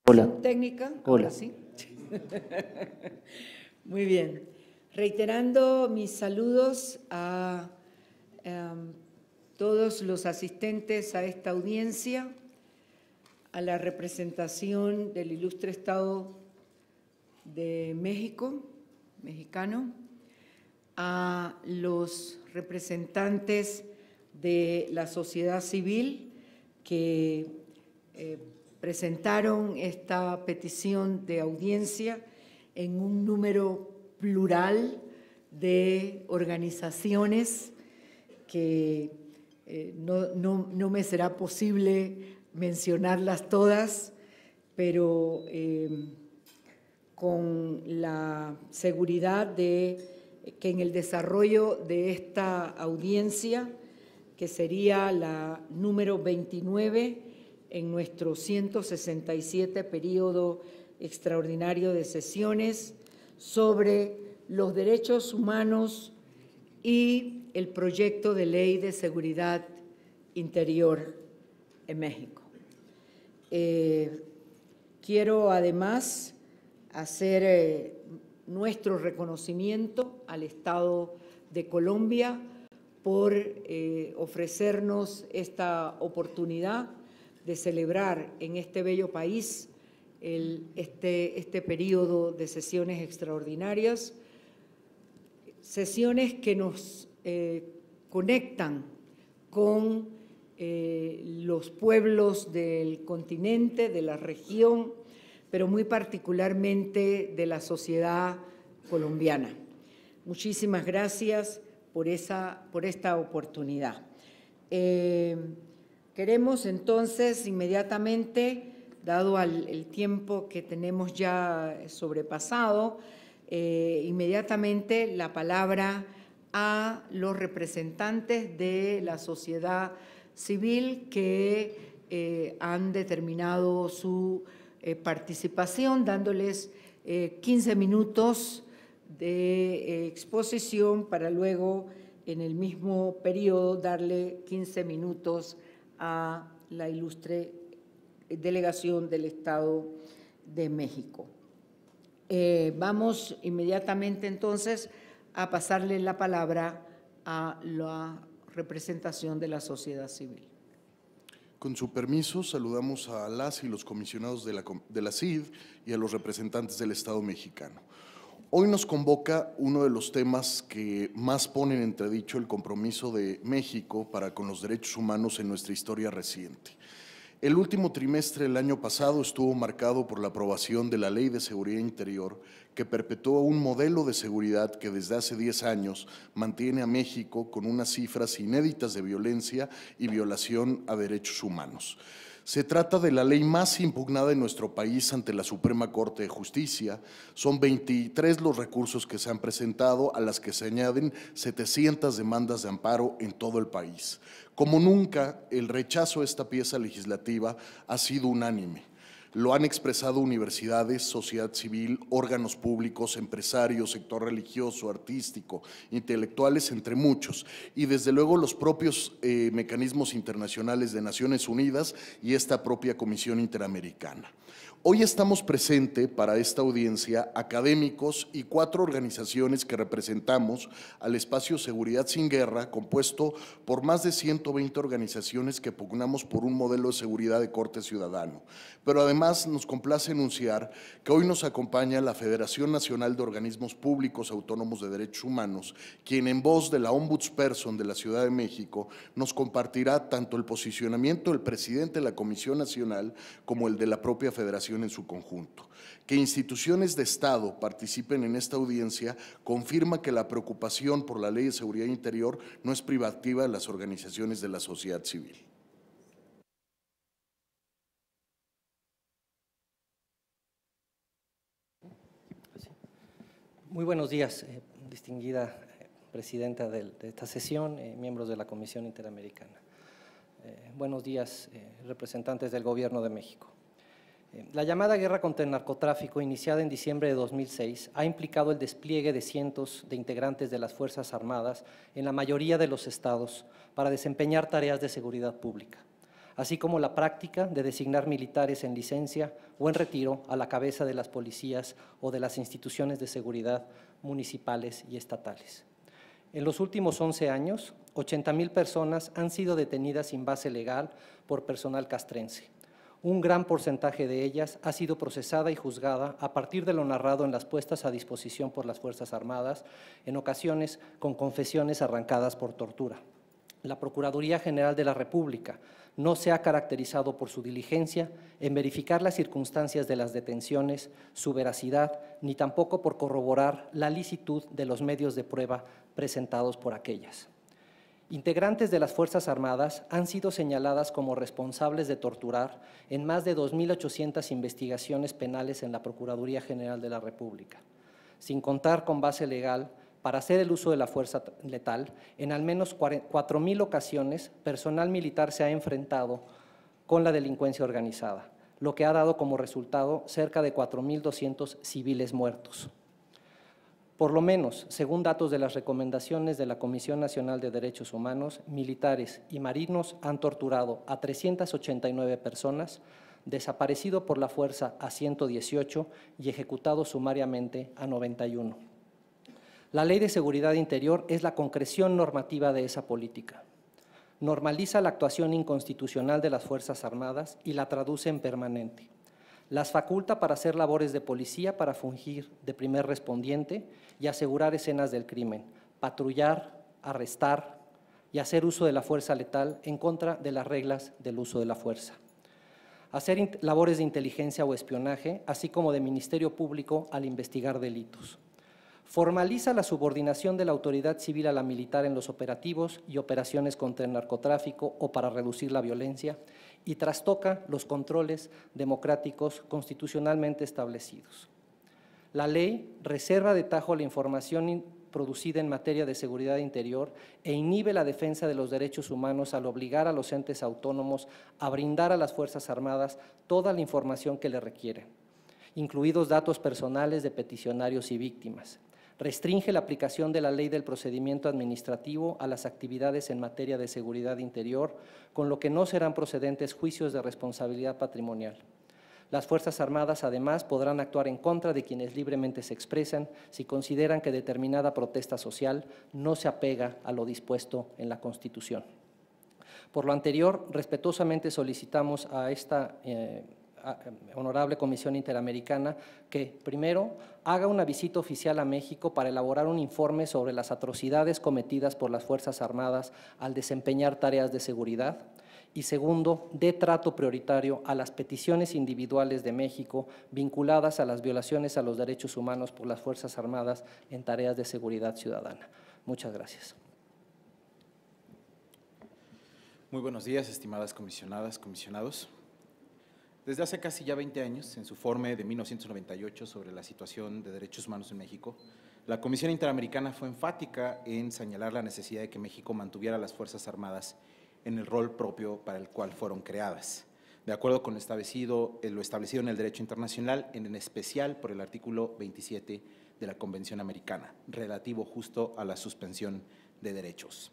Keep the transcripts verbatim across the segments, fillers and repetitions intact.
Hola. Técnica, Hola. ahora sí. Muy bien. Reiterando mis saludos a um, todos los asistentes a esta audiencia, a la representación del Ilustre Estado de México, mexicano, a los representantes de la sociedad civil que eh, presentaron esta petición de audiencia en un número plural de organizaciones que eh, no, no, no me será posible mencionarlas todas, pero eh, con la seguridad de que en el desarrollo de esta audiencia, que sería la número veintinueve en nuestro ciento sesenta y siete periodo extraordinario de sesiones sobre los derechos humanos y el proyecto de ley de seguridad interior en México. Eh, quiero además hacer eh, nuestro reconocimiento al Estado de Colombia por eh, ofrecernos esta oportunidad de celebrar en este bello país el, este, este periodo de sesiones extraordinarias, sesiones que nos eh, conectan con eh, los pueblos del continente, de la región, pero muy particularmente de la sociedad colombiana. Muchísimas gracias por, esa, por esta oportunidad. Eh, queremos entonces inmediatamente, dado al, el tiempo que tenemos ya sobrepasado, eh, inmediatamente la palabra a los representantes de la sociedad civil que eh, han determinado su Eh, participación, dándoles eh, quince minutos de eh, exposición para luego, en el mismo periodo, darle quince minutos a la ilustre delegación del Estado de México. Eh, vamos inmediatamente entonces a pasarle la palabra a la representación de la sociedad civil. Con su permiso, saludamos a las y los comisionados de la, de la C I D y a los representantes del Estado mexicano. Hoy nos convoca uno de los temas que más ponen en entredicho el compromiso de México para con los derechos humanos en nuestra historia reciente. El último trimestre del año pasado estuvo marcado por la aprobación de la Ley de Seguridad Interior, que perpetúa un modelo de seguridad que desde hace diez años mantiene a México con unas cifras inéditas de violencia y violación a derechos humanos. Se trata de la ley más impugnada en nuestro país ante la Suprema Corte de Justicia. Son veintitrés los recursos que se han presentado, a las que se añaden setecientas demandas de amparo en todo el país. Como nunca, el rechazo a esta pieza legislativa ha sido unánime. Lo han expresado universidades, sociedad civil, órganos públicos, empresarios, sector religioso, artístico, intelectuales, entre muchos, y desde luego los propios eh, mecanismos internacionales de Naciones Unidas y esta propia Comisión Interamericana. Hoy estamos presentes para esta audiencia académicos y cuatro organizaciones que representamos al espacio Seguridad Sin Guerra, compuesto por más de ciento veinte organizaciones que pugnamos por un modelo de seguridad de corte ciudadano. Pero además nos complace anunciar que hoy nos acompaña la Federación Nacional de Organismos Públicos Autónomos de Derechos Humanos, quien en voz de la Ombudsperson de la Ciudad de México nos compartirá tanto el posicionamiento del presidente de la Comisión Nacional como el de la propia Federación en su conjunto. Que instituciones de Estado participen en esta audiencia confirma que la preocupación por la Ley de Seguridad Interior no es privativa de las organizaciones de la sociedad civil. Muy buenos días, eh, distinguida eh, presidenta de, de esta sesión, eh, miembros de la Comisión Interamericana. Eh, buenos días, eh, representantes del Gobierno de México. La llamada guerra contra el narcotráfico, iniciada en diciembre de dos mil seis, ha implicado el despliegue de cientos de integrantes de las Fuerzas Armadas en la mayoría de los estados para desempeñar tareas de seguridad pública. así como la práctica de designar militares en licencia o en retiro a la cabeza de las policías o de las instituciones de seguridad municipales y estatales. En los últimos once años, ochenta mil personas han sido detenidas sin base legal por personal castrense. Un gran porcentaje de ellas ha sido procesada y juzgada a partir de lo narrado en las puestas a disposición por las Fuerzas Armadas, en ocasiones con confesiones arrancadas por tortura. La Procuraduría General de la República no se ha caracterizado por su diligencia en verificar las circunstancias de las detenciones, su veracidad, ni tampoco por corroborar la licitud de los medios de prueba presentados por aquellas. Integrantes de las Fuerzas Armadas han sido señaladas como responsables de torturar en más de dos mil ochocientas investigaciones penales en la Procuraduría General de la República. Sin contar con base legal para hacer el uso de la fuerza letal, en al menos cuatro mil ocasiones, personal militar se ha enfrentado con la delincuencia organizada, lo que ha dado como resultado cerca de cuatro mil doscientos civiles muertos. Por lo menos, según datos de las recomendaciones de la Comisión Nacional de Derechos Humanos, militares y marinos han torturado a trescientas ochenta y nueve personas, desaparecido por la fuerza a ciento dieciocho y ejecutado sumariamente a noventa y uno. La Ley de Seguridad Interior es la concreción normativa de esa política. Normaliza la actuación inconstitucional de las Fuerzas Armadas y la traduce en permanente. Las faculta para hacer labores de policía para fungir de primer respondiente y asegurar escenas del crimen, patrullar, arrestar y hacer uso de la fuerza letal en contra de las reglas del uso de la fuerza. Hacer labores de inteligencia o espionaje, así como de Ministerio Público al investigar delitos. Formaliza la subordinación de la autoridad civil a la militar en los operativos y operaciones contra el narcotráfico o para reducir la violencia y trastoca los controles democráticos constitucionalmente establecidos. La ley reserva de tajo la información producida en materia de seguridad interior e inhibe la defensa de los derechos humanos al obligar a los entes autónomos a brindar a las Fuerzas Armadas toda la información que le requieren, incluidos datos personales de peticionarios y víctimas. Restringe la aplicación de la Ley del Procedimiento Administrativo a las actividades en materia de seguridad interior, con lo que no serán procedentes juicios de responsabilidad patrimonial. Las Fuerzas Armadas, además, podrán actuar en contra de quienes libremente se expresan si consideran que determinada protesta social no se apega a lo dispuesto en la Constitución. Por lo anterior, respetuosamente solicitamos a esta eh, Honorable Comisión Interamericana que, primero, haga una visita oficial a México para elaborar un informe sobre las atrocidades cometidas por las Fuerzas Armadas al desempeñar tareas de seguridad y, segundo, dé trato prioritario a las peticiones individuales de México vinculadas a las violaciones a los derechos humanos por las Fuerzas Armadas en tareas de seguridad ciudadana. Muchas gracias. Muy buenos días, estimadas comisionadas, comisionados. Desde hace casi ya veinte años, en su informe de mil novecientos noventa y ocho sobre la situación de derechos humanos en México, la Comisión Interamericana fue enfática en señalar la necesidad de que México mantuviera las Fuerzas Armadas en el rol propio para el cual fueron creadas, de acuerdo con lo establecido, lo establecido en el derecho internacional, en especial por el artículo veintisiete de la Convención Americana, relativo justo a la suspensión de derechos.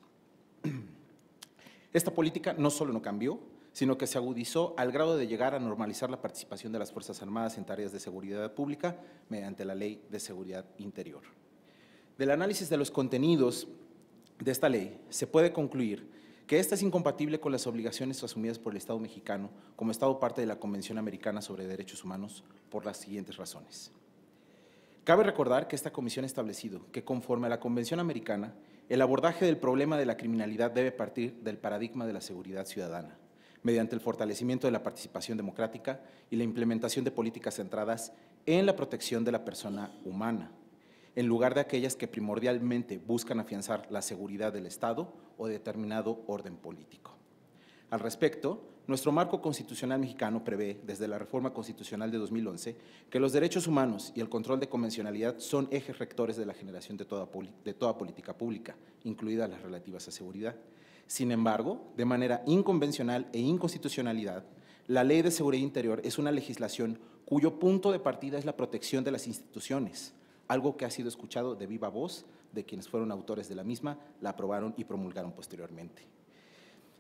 Esta política no solo no cambió, sino que se agudizó al grado de llegar a normalizar la participación de las Fuerzas Armadas en tareas de seguridad pública mediante la Ley de Seguridad Interior. Del análisis de los contenidos de esta ley, se puede concluir que esta es incompatible con las obligaciones asumidas por el Estado mexicano como Estado parte de la Convención Americana sobre Derechos Humanos por las siguientes razones. Cabe recordar que esta comisión ha establecido que, conforme a la Convención Americana, el abordaje del problema de la criminalidad debe partir del paradigma de la seguridad ciudadana, mediante el fortalecimiento de la participación democrática y la implementación de políticas centradas en la protección de la persona humana, en lugar de aquellas que primordialmente buscan afianzar la seguridad del Estado o de determinado orden político. Al respecto, nuestro marco constitucional mexicano prevé, desde la reforma constitucional de dos mil once, que los derechos humanos y el control de convencionalidad son ejes rectores de la generación de toda, de toda política pública, incluidas las relativas a seguridad. Sin embargo, de manera inconvencional e inconstitucionalidad, la Ley de Seguridad Interior es una legislación cuyo punto de partida es la protección de las instituciones, algo que ha sido escuchado de viva voz de quienes fueron autores de la misma, la aprobaron y promulgaron posteriormente.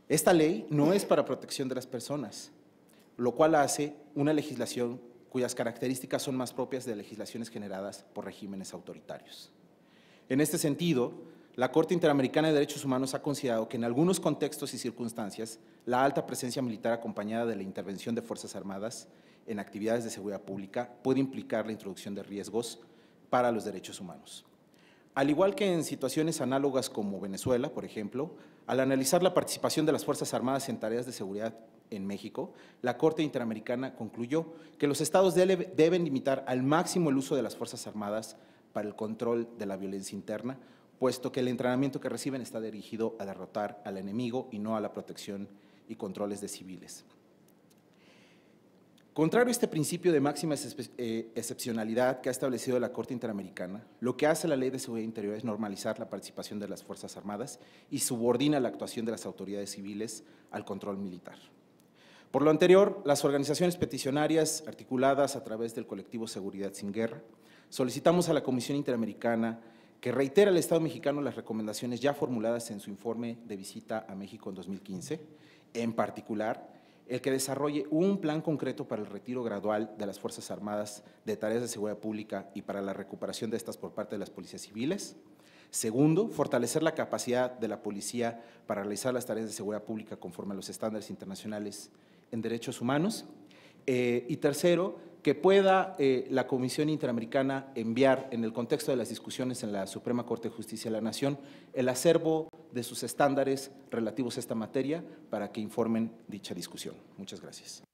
Esta ley no es para protección de las personas, lo cual hace una legislación cuyas características son más propias de legislaciones generadas por regímenes autoritarios. En este sentido, la Corte Interamericana de Derechos Humanos ha considerado que en algunos contextos y circunstancias la alta presencia militar acompañada de la intervención de Fuerzas Armadas en actividades de seguridad pública puede implicar la introducción de riesgos para los derechos humanos. Al igual que en situaciones análogas como Venezuela, por ejemplo, al analizar la participación de las Fuerzas Armadas en tareas de seguridad en México, la Corte Interamericana concluyó que los estados deben limitar al máximo el uso de las Fuerzas Armadas para el control de la violencia interna, puesto que el entrenamiento que reciben está dirigido a derrotar al enemigo y no a la protección y controles de civiles. Contrario a este principio de máxima excepcionalidad que ha establecido la Corte Interamericana, lo que hace la Ley de Seguridad Interior es normalizar la participación de las Fuerzas Armadas y subordina la actuación de las autoridades civiles al control militar. Por lo anterior, las organizaciones peticionarias articuladas a través del colectivo Seguridad Sin Guerra solicitamos a la Comisión Interamericana que reitere al Estado mexicano las recomendaciones ya formuladas en su informe de visita a México en dos mil quince, en particular, el que desarrolle un plan concreto para el retiro gradual de las Fuerzas Armadas de tareas de seguridad pública y para la recuperación de estas por parte de las policías civiles. Segundo, fortalecer la capacidad de la policía para realizar las tareas de seguridad pública conforme a los estándares internacionales en derechos humanos. Eh, y tercero, que pueda eh, la Comisión Interamericana enviar, en el contexto de las discusiones en la Suprema Corte de Justicia de la Nación, el acervo de sus estándares relativos a esta materia para que informen dicha discusión. Muchas gracias.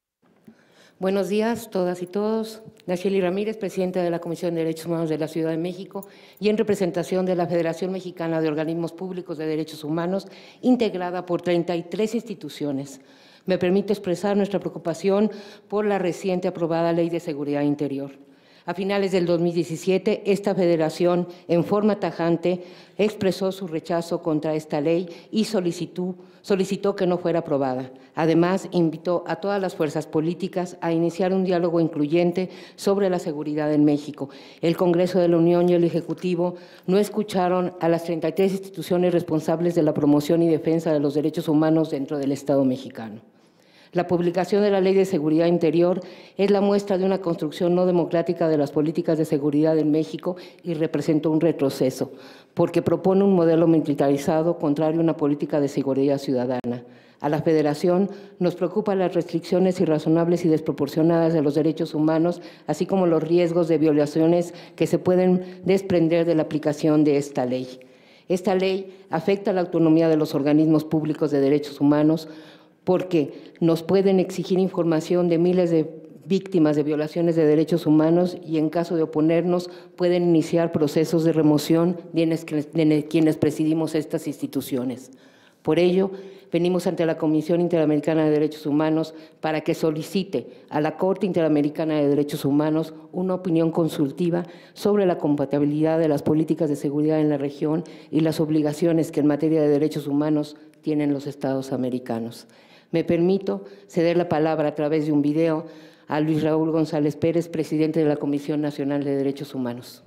Buenos días, todas y todos. Nacheli Ramírez, presidenta de la Comisión de Derechos Humanos de la Ciudad de México y en representación de la Federación Mexicana de Organismos Públicos de Derechos Humanos, integrada por treinta y tres instituciones. Me permito expresar nuestra preocupación por la reciente aprobada Ley de Seguridad Interior. A finales del dos mil diecisiete, esta federación, en forma tajante, expresó su rechazo contra esta ley y solicitó, solicitó que no fuera aprobada. Además, invitó a todas las fuerzas políticas a iniciar un diálogo incluyente sobre la seguridad en México. El Congreso de la Unión y el Ejecutivo no escucharon a las treinta y tres instituciones responsables de la promoción y defensa de los derechos humanos dentro del Estado mexicano. La publicación de la Ley de Seguridad Interior es la muestra de una construcción no democrática de las políticas de seguridad en México y representa un retroceso, porque propone un modelo militarizado contrario a una política de seguridad ciudadana. A la Federación nos preocupan las restricciones irrazonables y desproporcionadas de los derechos humanos, así como los riesgos de violaciones que se pueden desprender de la aplicación de esta ley. Esta ley afecta la autonomía de los organismos públicos de derechos humanos, porque nos pueden exigir información de miles de víctimas de violaciones de derechos humanos y en caso de oponernos pueden iniciar procesos de remoción de quienes presidimos estas instituciones. Por ello, venimos ante la Comisión Interamericana de Derechos Humanos para que solicite a la Corte Interamericana de Derechos Humanos una opinión consultiva sobre la compatibilidad de las políticas de seguridad en la región y las obligaciones que en materia de derechos humanos tienen los Estados americanos. Me permito ceder la palabra a través de un video a Luis Raúl González Pérez, presidente de la Comisión Nacional de Derechos Humanos.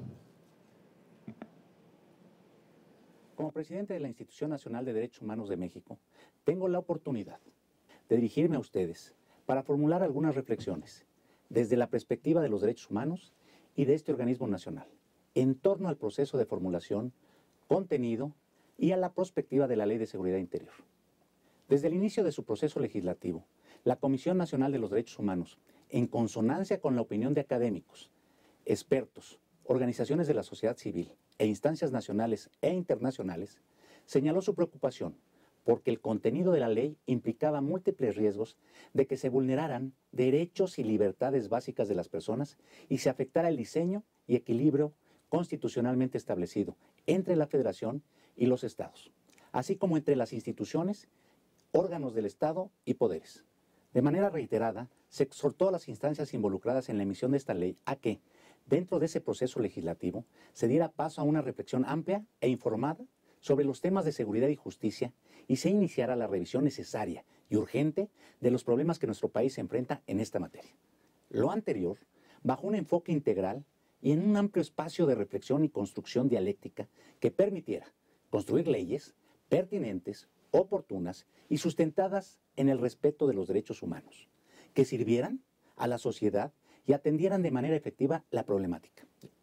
Como presidente de la Institución Nacional de Derechos Humanos de México, tengo la oportunidad de dirigirme a ustedes para formular algunas reflexiones desde la perspectiva de los derechos humanos y de este organismo nacional, en torno al proceso de formulación, contenido y a la perspectiva de la Ley de Seguridad Interior. Desde el inicio de su proceso legislativo, la Comisión Nacional de los Derechos Humanos, en consonancia con la opinión de académicos, expertos, organizaciones de la sociedad civil e instancias nacionales e internacionales, señaló su preocupación porque el contenido de la ley implicaba múltiples riesgos de que se vulneraran derechos y libertades básicas de las personas y se afectara el diseño y equilibrio constitucionalmente establecido entre la Federación y los Estados, así como entre las instituciones, órganos del Estado y poderes. De manera reiterada, se exhortó a las instancias involucradas en la emisión de esta ley a que, dentro de ese proceso legislativo, se diera paso a una reflexión amplia e informada sobre los temas de seguridad y justicia y se iniciara la revisión necesaria y urgente de los problemas que nuestro país se enfrenta en esta materia. Lo anterior, bajo un enfoque integral y en un amplio espacio de reflexión y construcción dialéctica que permitiera construir leyes pertinentes, oportunas y sustentadas en el respeto de los derechos humanos, que sirvieran a la sociedad y atendieran de manera efectiva la problemática.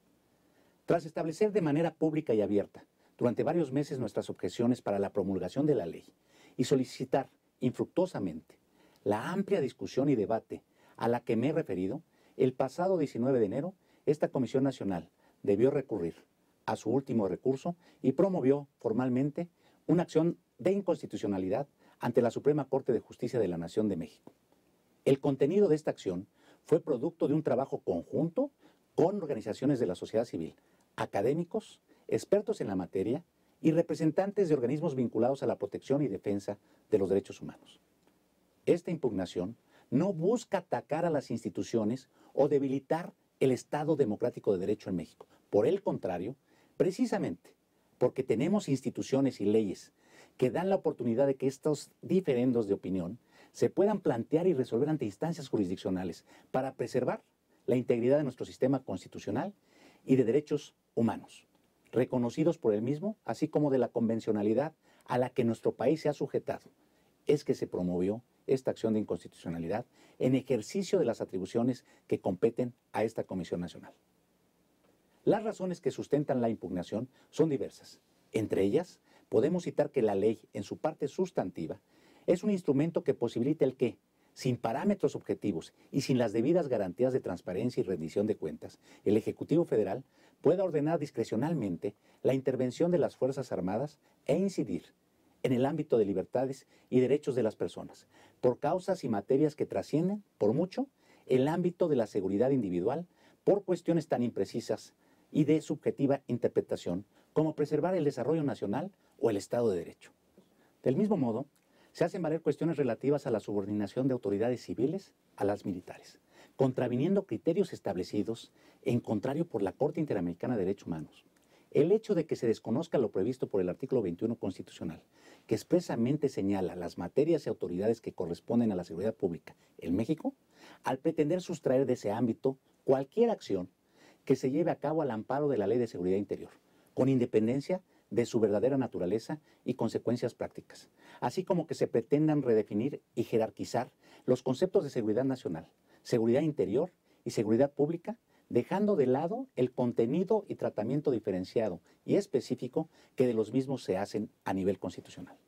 Tras establecer de manera pública y abierta durante varios meses nuestras objeciones para la promulgación de la ley y solicitar infructuosamente la amplia discusión y debate a la que me he referido, el pasado diecinueve de enero, esta Comisión Nacional debió recurrir a su último recurso y promovió formalmente una acción de inconstitucionalidad ante la Suprema Corte de Justicia de la Nación de México. El contenido de esta acción fue producto de un trabajo conjunto con organizaciones de la sociedad civil, académicos, expertos en la materia y representantes de organismos vinculados a la protección y defensa de los derechos humanos. Esta impugnación no busca atacar a las instituciones o debilitar el Estado democrático de derecho en México. Por el contrario, precisamente porque tenemos instituciones y leyes que dan la oportunidad de que estos diferendos de opinión se puedan plantear y resolver ante instancias jurisdiccionales para preservar la integridad de nuestro sistema constitucional y de derechos humanos, reconocidos por el mismo, así como de la convencionalidad a la que nuestro país se ha sujetado. Es que se promovió esta acción de inconstitucionalidad en ejercicio de las atribuciones que competen a esta Comisión Nacional. Las razones que sustentan la impugnación son diversas. Entre ellas, podemos citar que la ley, en su parte sustantiva, es un instrumento que posibilita el que, sin parámetros objetivos y sin las debidas garantías de transparencia y rendición de cuentas, el Ejecutivo Federal pueda ordenar discrecionalmente la intervención de las Fuerzas Armadas e incidir en el ámbito de libertades y derechos de las personas, por causas y materias que trascienden, por mucho, el ámbito de la seguridad individual, por cuestiones tan imprecisas y de subjetiva interpretación como preservar el desarrollo nacional o el Estado de Derecho. Del mismo modo, se hacen valer cuestiones relativas a la subordinación de autoridades civiles a las militares, contraviniendo criterios establecidos en contrario por la Corte Interamericana de Derechos Humanos. El hecho de que se desconozca lo previsto por el artículo veintiuno constitucional, que expresamente señala las materias y autoridades que corresponden a la seguridad pública en México, al pretender sustraer de ese ámbito cualquier acción que se lleve a cabo al amparo de la Ley de Seguridad Interior, con independencia de su verdadera naturaleza y consecuencias prácticas, así como que se pretendan redefinir y jerarquizar los conceptos de seguridad nacional, seguridad interior y seguridad pública, dejando de lado el contenido y tratamiento diferenciado y específico que de los mismos se hacen a nivel constitucional.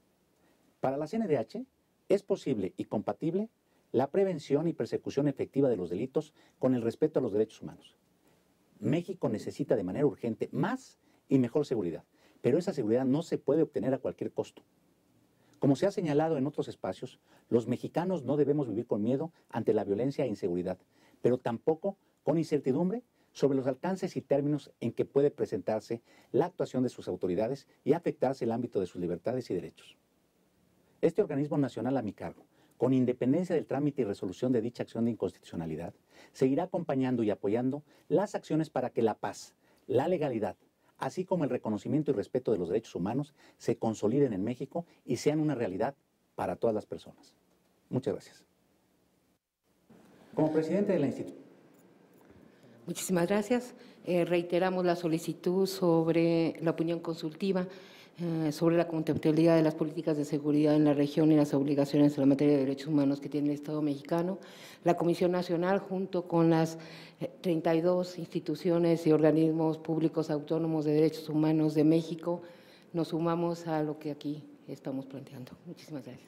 Para la C N D H es posible y compatible la prevención y persecución efectiva de los delitos con el respeto a los derechos humanos. México necesita de manera urgente más y mejor seguridad, pero esa seguridad no se puede obtener a cualquier costo. Como se ha señalado en otros espacios, los mexicanos no debemos vivir con miedo ante la violencia e inseguridad, pero tampoco con incertidumbre sobre los alcances y términos en que puede presentarse la actuación de sus autoridades y afectarse el ámbito de sus libertades y derechos. Este organismo nacional a mi cargo, con independencia del trámite y resolución de dicha acción de inconstitucionalidad, seguirá acompañando y apoyando las acciones para que la paz, la legalidad, así como el reconocimiento y respeto de los derechos humanos se consoliden en México y sean una realidad para todas las personas. Muchas gracias. Como presidente de la institución. Muchísimas gracias. Eh, reiteramos la solicitud sobre la opinión consultiva eh, sobre la contemptibilidad de las políticas de seguridad en la región y las obligaciones en la materia de derechos humanos que tiene el Estado mexicano. La Comisión Nacional, junto con las treinta y dos instituciones y organismos públicos autónomos de derechos humanos de México, nos sumamos a lo que aquí estamos planteando. Muchísimas gracias.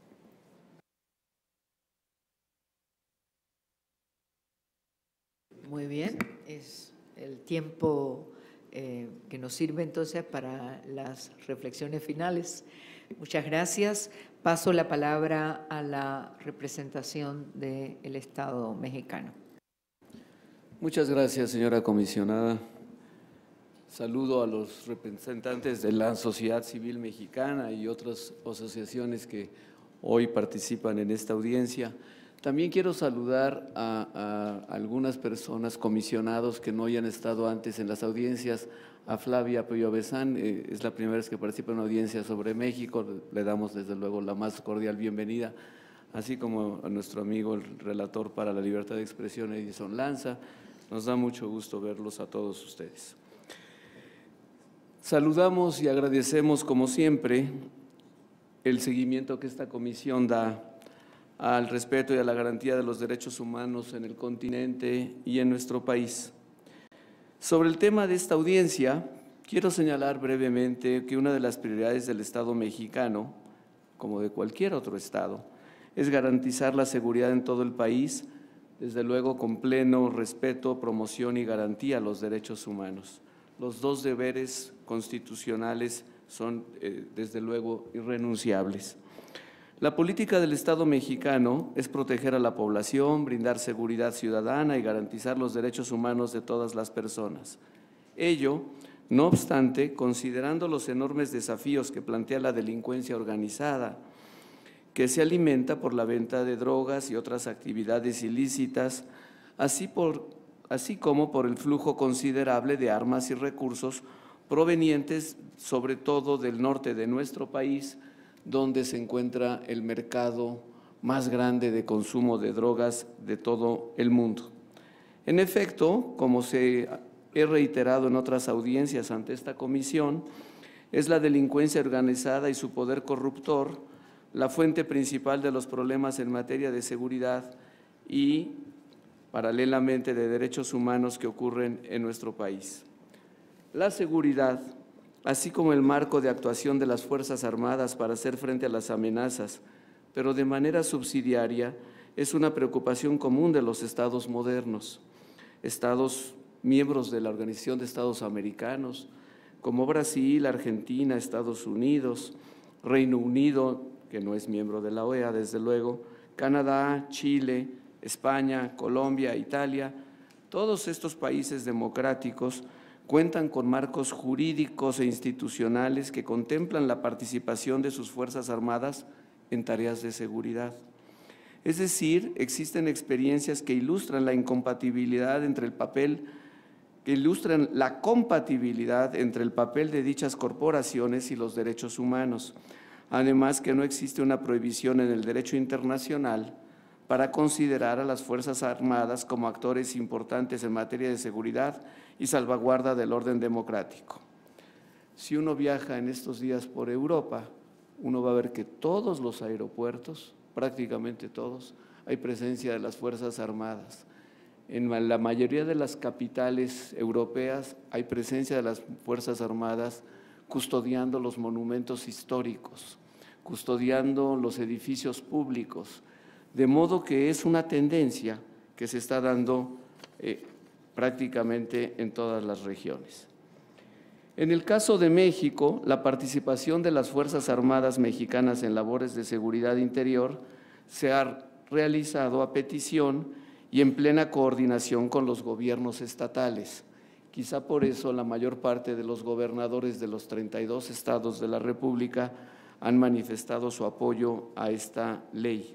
Muy bien, es el tiempo eh, que nos sirve entonces para las reflexiones finales. Muchas gracias. Paso la palabra a la representación del Estado mexicano. Muchas gracias, señora comisionada. Saludo a los representantes de la sociedad civil mexicana y otras asociaciones que hoy participan en esta audiencia. También quiero saludar a, a algunas personas, comisionados que no hayan estado antes en las audiencias. A Flavia Puyovesán, eh, es la primera vez que participa en una audiencia sobre México, le damos desde luego la más cordial bienvenida, así como a nuestro amigo el relator para la libertad de expresión, Edison Lanza. Nos da mucho gusto verlos a todos ustedes. Saludamos y agradecemos como siempre el seguimiento que esta comisión da al respeto y a la garantía de los derechos humanos en el continente y en nuestro país. Sobre el tema de esta audiencia, quiero señalar brevemente que una de las prioridades del Estado mexicano, como de cualquier otro Estado, es garantizar la seguridad en todo el país, desde luego con pleno respeto, promoción y garantía a los derechos humanos. Los dos deberes constitucionales son, eh, desde luego, irrenunciables. La política del Estado mexicano es proteger a la población, brindar seguridad ciudadana y garantizar los derechos humanos de todas las personas. Ello, no obstante, considerando los enormes desafíos que plantea la delincuencia organizada, que se alimenta por la venta de drogas y otras actividades ilícitas, así, por, así como por el flujo considerable de armas y recursos provenientes sobre todo del norte de nuestro país, donde se encuentra el mercado más grande de consumo de drogas de todo el mundo. En efecto, como se he reiterado en otras audiencias ante esta comisión, es la delincuencia organizada y su poder corruptor la fuente principal de los problemas en materia de seguridad y, paralelamente, de derechos humanos que ocurren en nuestro país. La seguridad, así como el marco de actuación de las Fuerzas Armadas para hacer frente a las amenazas, pero de manera subsidiaria, es una preocupación común de los estados modernos, estados miembros de la Organización de Estados Americanos, como Brasil, Argentina, Estados Unidos, Reino Unido, que no es miembro de la O E A, desde luego, Canadá, Chile, España, Colombia, Italia. Todos estos países democráticos cuentan con marcos jurídicos e institucionales que contemplan la participación de sus Fuerzas Armadas en tareas de seguridad. Es decir, existen experiencias que ilustran la incompatibilidad entre el papel, que ilustran la compatibilidad entre el papel de dichas corporaciones y los derechos humanos. Además, que no existe una prohibición en el derecho internacional para considerar a las Fuerzas Armadas como actores importantes en materia de seguridad y salvaguarda del orden democrático. Si uno viaja en estos días por Europa, uno va a ver que todos los aeropuertos, prácticamente todos, hay presencia de las Fuerzas Armadas. En la mayoría de las capitales europeas hay presencia de las Fuerzas Armadas custodiando los monumentos históricos, custodiando los edificios públicos, de modo que es una tendencia que se está dando eh, prácticamente en todas las regiones. En el caso de México, la participación de las Fuerzas Armadas mexicanas en labores de seguridad interior se ha realizado a petición y en plena coordinación con los gobiernos estatales. Quizá por eso la mayor parte de los gobernadores de los treinta y dos estados de la República han manifestado su apoyo a esta ley.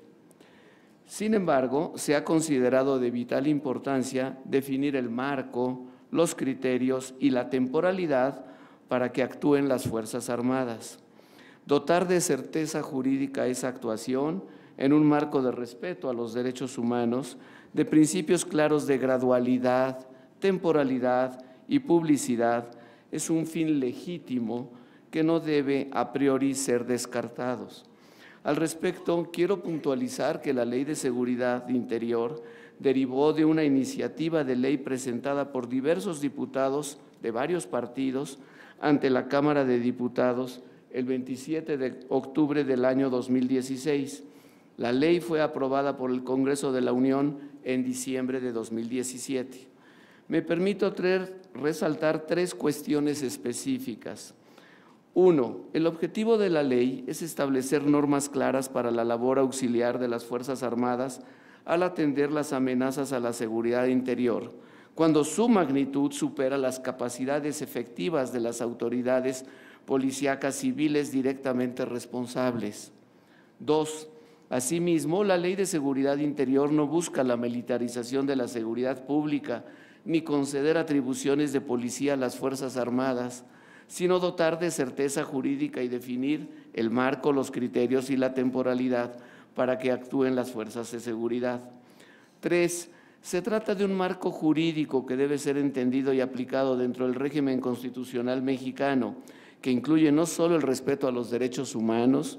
Sin embargo, se ha considerado de vital importancia definir el marco, los criterios y la temporalidad para que actúen las Fuerzas Armadas. Dotar de certeza jurídica esa actuación en un marco de respeto a los derechos humanos, de principios claros de gradualidad, temporalidad y publicidad, es un fin legítimo que no debe a priori ser descartados. Al respecto, quiero puntualizar que la Ley de Seguridad Interior derivó de una iniciativa de ley presentada por diversos diputados de varios partidos ante la Cámara de Diputados el veintisiete de octubre del año dos mil dieciséis. La ley fue aprobada por el Congreso de la Unión en diciembre de dos mil diecisiete. Me permito traer, resaltar tres cuestiones específicas. Uno, el objetivo de la ley es establecer normas claras para la labor auxiliar de las Fuerzas Armadas al atender las amenazas a la seguridad interior, cuando su magnitud supera las capacidades efectivas de las autoridades policíacas civiles directamente responsables. Dos, asimismo, la Ley de Seguridad Interior no busca la militarización de la seguridad pública ni conceder atribuciones de policía a las Fuerzas Armadas, sino dotar de certeza jurídica y definir el marco, los criterios y la temporalidad para que actúen las fuerzas de seguridad. Tres, se trata de un marco jurídico que debe ser entendido y aplicado dentro del régimen constitucional mexicano, que incluye no solo el respeto a los derechos humanos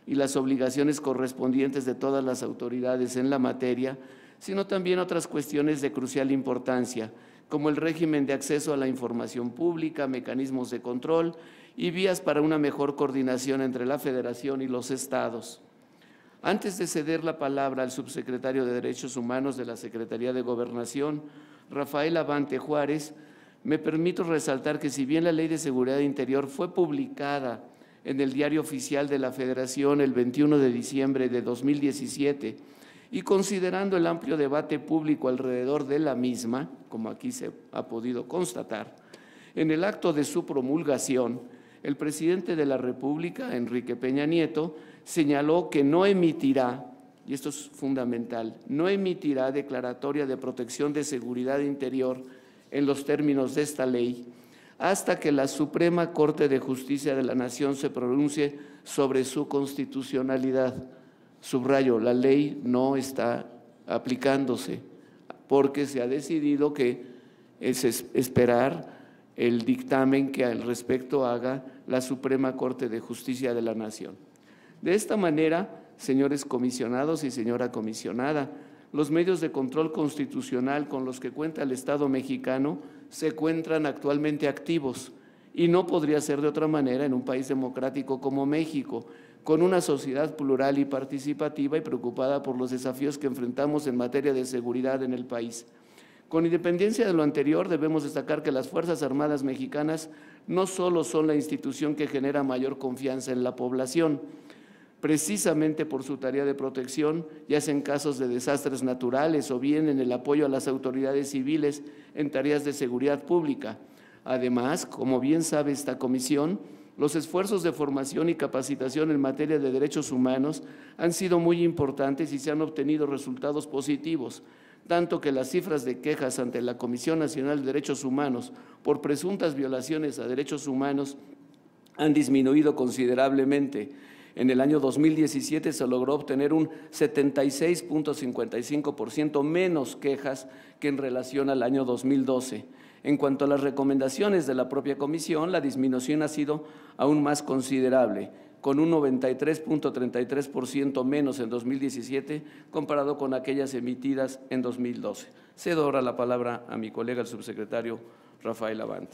y las obligaciones correspondientes de todas las autoridades en la materia, sino también otras cuestiones de crucial importancia, como el régimen de acceso a la información pública, mecanismos de control y vías para una mejor coordinación entre la Federación y los estados. Antes de ceder la palabra al subsecretario de Derechos Humanos de la Secretaría de Gobernación, Rafael Abante Juárez, me permito resaltar que si bien la Ley de Seguridad Interior fue publicada en el Diario Oficial de la Federación el veintiuno de diciembre de dos mil diecisiete y considerando el amplio debate público alrededor de la misma, como aquí se ha podido constatar, en el acto de su promulgación, el presidente de la República, Enrique Peña Nieto, señaló que no emitirá, y esto es fundamental, no emitirá declaratoria de protección de seguridad interior en los términos de esta ley, hasta que la Suprema Corte de Justicia de la Nación se pronuncie sobre su constitucionalidad. Subrayo, la ley no está aplicándose porque se ha decidido que es esperar el dictamen que al respecto haga la Suprema Corte de Justicia de la Nación. De esta manera, señores comisionados y señora comisionada, los medios de control constitucional con los que cuenta el Estado mexicano se encuentran actualmente activos y no podría ser de otra manera en un país democrático como México, con una sociedad plural y participativa y preocupada por los desafíos que enfrentamos en materia de seguridad en el país. Con independencia de lo anterior, debemos destacar que las Fuerzas Armadas mexicanas no solo son la institución que genera mayor confianza en la población, precisamente por su tarea de protección, ya sea en casos de desastres naturales o bien en el apoyo a las autoridades civiles en tareas de seguridad pública. Además, como bien sabe esta comisión, los esfuerzos de formación y capacitación en materia de derechos humanos han sido muy importantes y se han obtenido resultados positivos, tanto que las cifras de quejas ante la Comisión Nacional de Derechos Humanos por presuntas violaciones a derechos humanos han disminuido considerablemente. En el año dos mil diecisiete se logró obtener un setenta y seis punto cincuenta y cinco por ciento menos quejas que en relación al año dos mil doce. En cuanto a las recomendaciones de la propia comisión, la disminución ha sido aún más considerable, con un noventa y tres punto treinta y tres por ciento menos en dos mil diecisiete comparado con aquellas emitidas en dos mil doce. Cedo ahora la palabra a mi colega, el subsecretario Rafael Abante.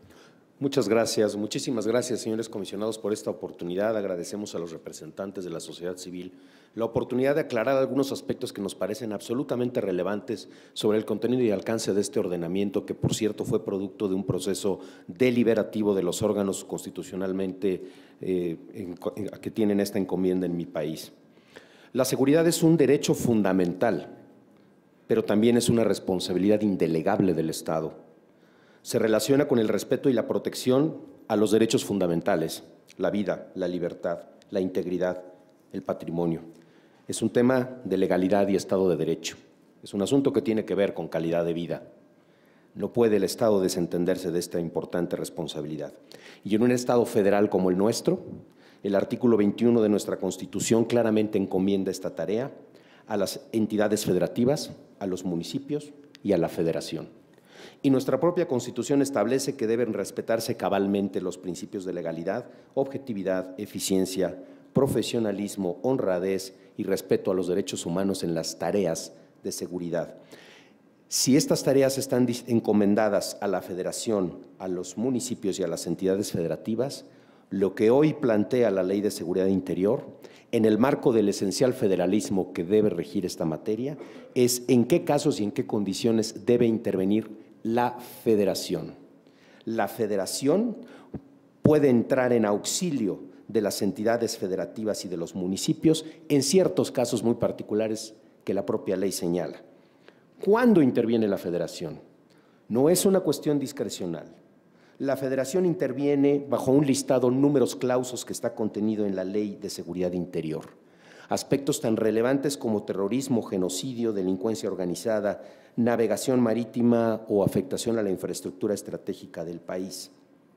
Muchas gracias, muchísimas gracias, señores comisionados, por esta oportunidad. Agradecemos a los representantes de la sociedad civil la oportunidad de aclarar algunos aspectos que nos parecen absolutamente relevantes sobre el contenido y alcance de este ordenamiento, que por cierto fue producto de un proceso deliberativo de los órganos constitucionalmente eh, en, en, que tienen esta encomienda en mi país. La seguridad es un derecho fundamental, pero también es una responsabilidad indelegable del Estado. Se relaciona con el respeto y la protección a los derechos fundamentales, la vida, la libertad, la integridad, el patrimonio. Es un tema de legalidad y Estado de Derecho. Es un asunto que tiene que ver con calidad de vida. No puede el Estado desentenderse de esta importante responsabilidad. Y en un Estado federal como el nuestro, el artículo veintiuno de nuestra Constitución claramente encomienda esta tarea a las entidades federativas, a los municipios y a la Federación. Y nuestra propia Constitución establece que deben respetarse cabalmente los principios de legalidad, objetividad, eficiencia, profesionalismo, honradez y respeto a los derechos humanos en las tareas de seguridad. Si estas tareas están encomendadas a la Federación, a los municipios y a las entidades federativas, lo que hoy plantea la Ley de Seguridad Interior, en el marco del esencial federalismo que debe regir esta materia, es en qué casos y en qué condiciones debe intervenir la Federación. La Federación puede entrar en auxilio de las entidades federativas y de los municipios en ciertos casos muy particulares que la propia ley señala. ¿Cuándo interviene la Federación? No es una cuestión discrecional. La Federación interviene bajo un listado números clausos que está contenido en la Ley de Seguridad Interior. Aspectos tan relevantes como terrorismo, genocidio, delincuencia organizada, navegación marítima o afectación a la infraestructura estratégica del país.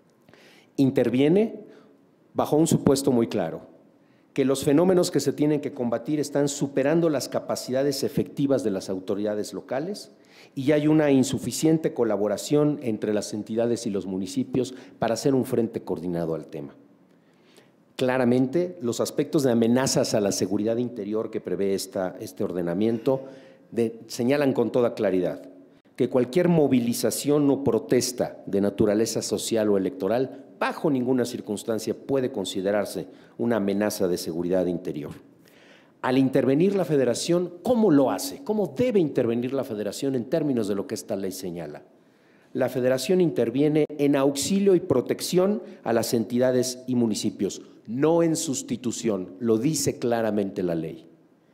Interviene bajo un supuesto muy claro, que los fenómenos que se tienen que combatir están superando las capacidades efectivas de las autoridades locales y hay una insuficiente colaboración entre las entidades y los municipios para hacer un frente coordinado al tema. claramente los aspectos de amenazas a la seguridad interior que prevé esta, este ordenamiento de, señalan con toda claridad que cualquier movilización o protesta de naturaleza social o electoral bajo ninguna circunstancia puede considerarse una amenaza de seguridad interior. Al intervenir la Federación, ¿cómo lo hace? ¿Cómo debe intervenir la Federación en términos de lo que esta ley señala? La Federación interviene en auxilio y protección a las entidades y municipios, no en sustitución, lo dice claramente la ley.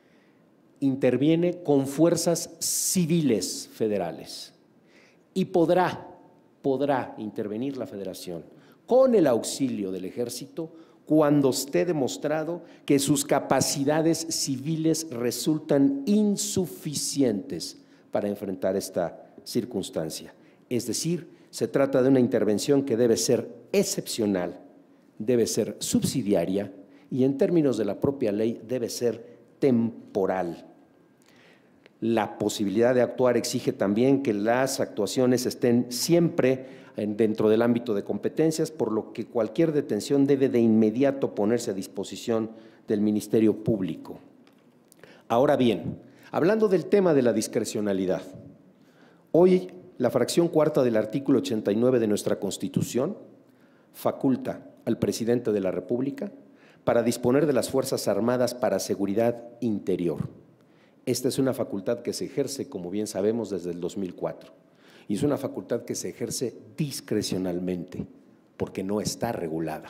Interviene con fuerzas civiles federales y podrá, podrá intervenir la Federación con el auxilio del Ejército cuando esté demostrado que sus capacidades civiles resultan insuficientes para enfrentar esta circunstancia. Es decir, se trata de una intervención que debe ser excepcional, debe ser subsidiaria y en términos de la propia ley debe ser temporal. La posibilidad de actuar exige también que las actuaciones estén siempre dentro del ámbito de competencias, por lo que cualquier detención debe de inmediato ponerse a disposición del Ministerio Público. Ahora bien, hablando del tema de la discrecionalidad, hoy la fracción cuarta del artículo ochenta y nueve de nuestra Constitución faculta al presidente de la República para disponer de las Fuerzas Armadas para seguridad interior. Esta es una facultad que se ejerce, como bien sabemos, desde el dos mil cuatro y es una facultad que se ejerce discrecionalmente porque no está regulada.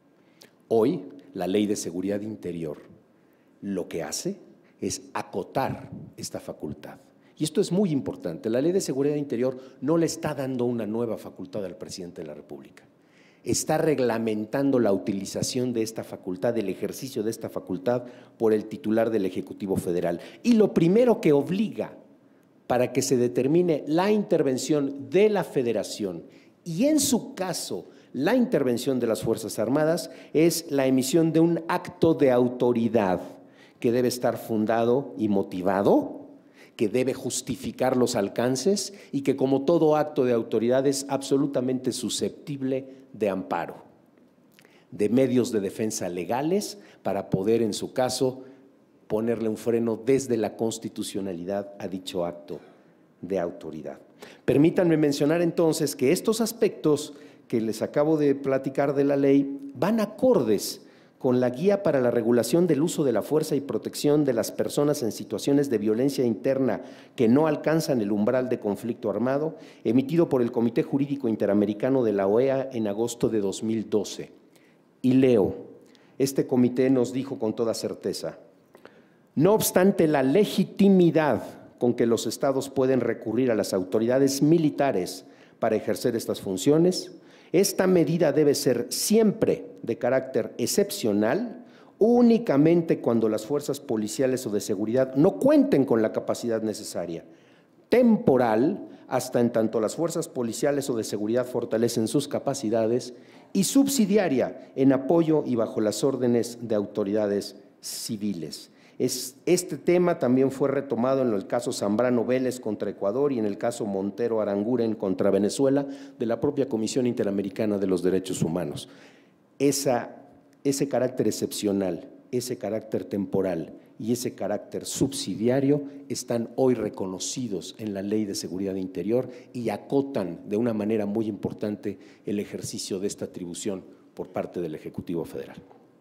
Hoy, la Ley de Seguridad Interior lo que hace es acotar esta facultad. Y esto es muy importante. La Ley de Seguridad Interior no le está dando una nueva facultad al presidente de la República. Está reglamentando la utilización de esta facultad, el ejercicio de esta facultad por el titular del Ejecutivo Federal. Y lo primero que obliga para que se determine la intervención de la Federación y en su caso la intervención de las Fuerzas Armadas es la emisión de un acto de autoridad que debe estar fundado y motivado, que debe justificar los alcances y que como todo acto de autoridad es absolutamente susceptible de amparo, de medios de defensa legales para poder en su caso ponerle un freno desde la constitucionalidad a dicho acto de autoridad. Permítanme mencionar entonces que estos aspectos que les acabo de platicar de la ley van acordes con la Guía para la Regulación del Uso de la Fuerza y Protección de las Personas en Situaciones de Violencia Interna que no alcanzan el umbral de conflicto armado, emitido por el Comité Jurídico Interamericano de la O E A en agosto de dos mil doce. Y leo, este comité nos dijo con toda certeza, no obstante la legitimidad con que los estados pueden recurrir a las autoridades militares para ejercer estas funciones, esta medida debe ser siempre de carácter excepcional, únicamente cuando las fuerzas policiales o de seguridad no cuenten con la capacidad necesaria, temporal, hasta en tanto las fuerzas policiales o de seguridad fortalecen sus capacidades, y subsidiaria en apoyo y bajo las órdenes de autoridades civiles. Es, este tema también fue retomado en el caso Zambrano Vélez contra Ecuador y en el caso Montero Aranguren contra Venezuela de la propia Comisión Interamericana de los Derechos Humanos. Esa, ese carácter excepcional, ese carácter temporal y ese carácter subsidiario están hoy reconocidos en la Ley de Seguridad Interior y acotan de una manera muy importante el ejercicio de esta atribución por parte del Ejecutivo Federal.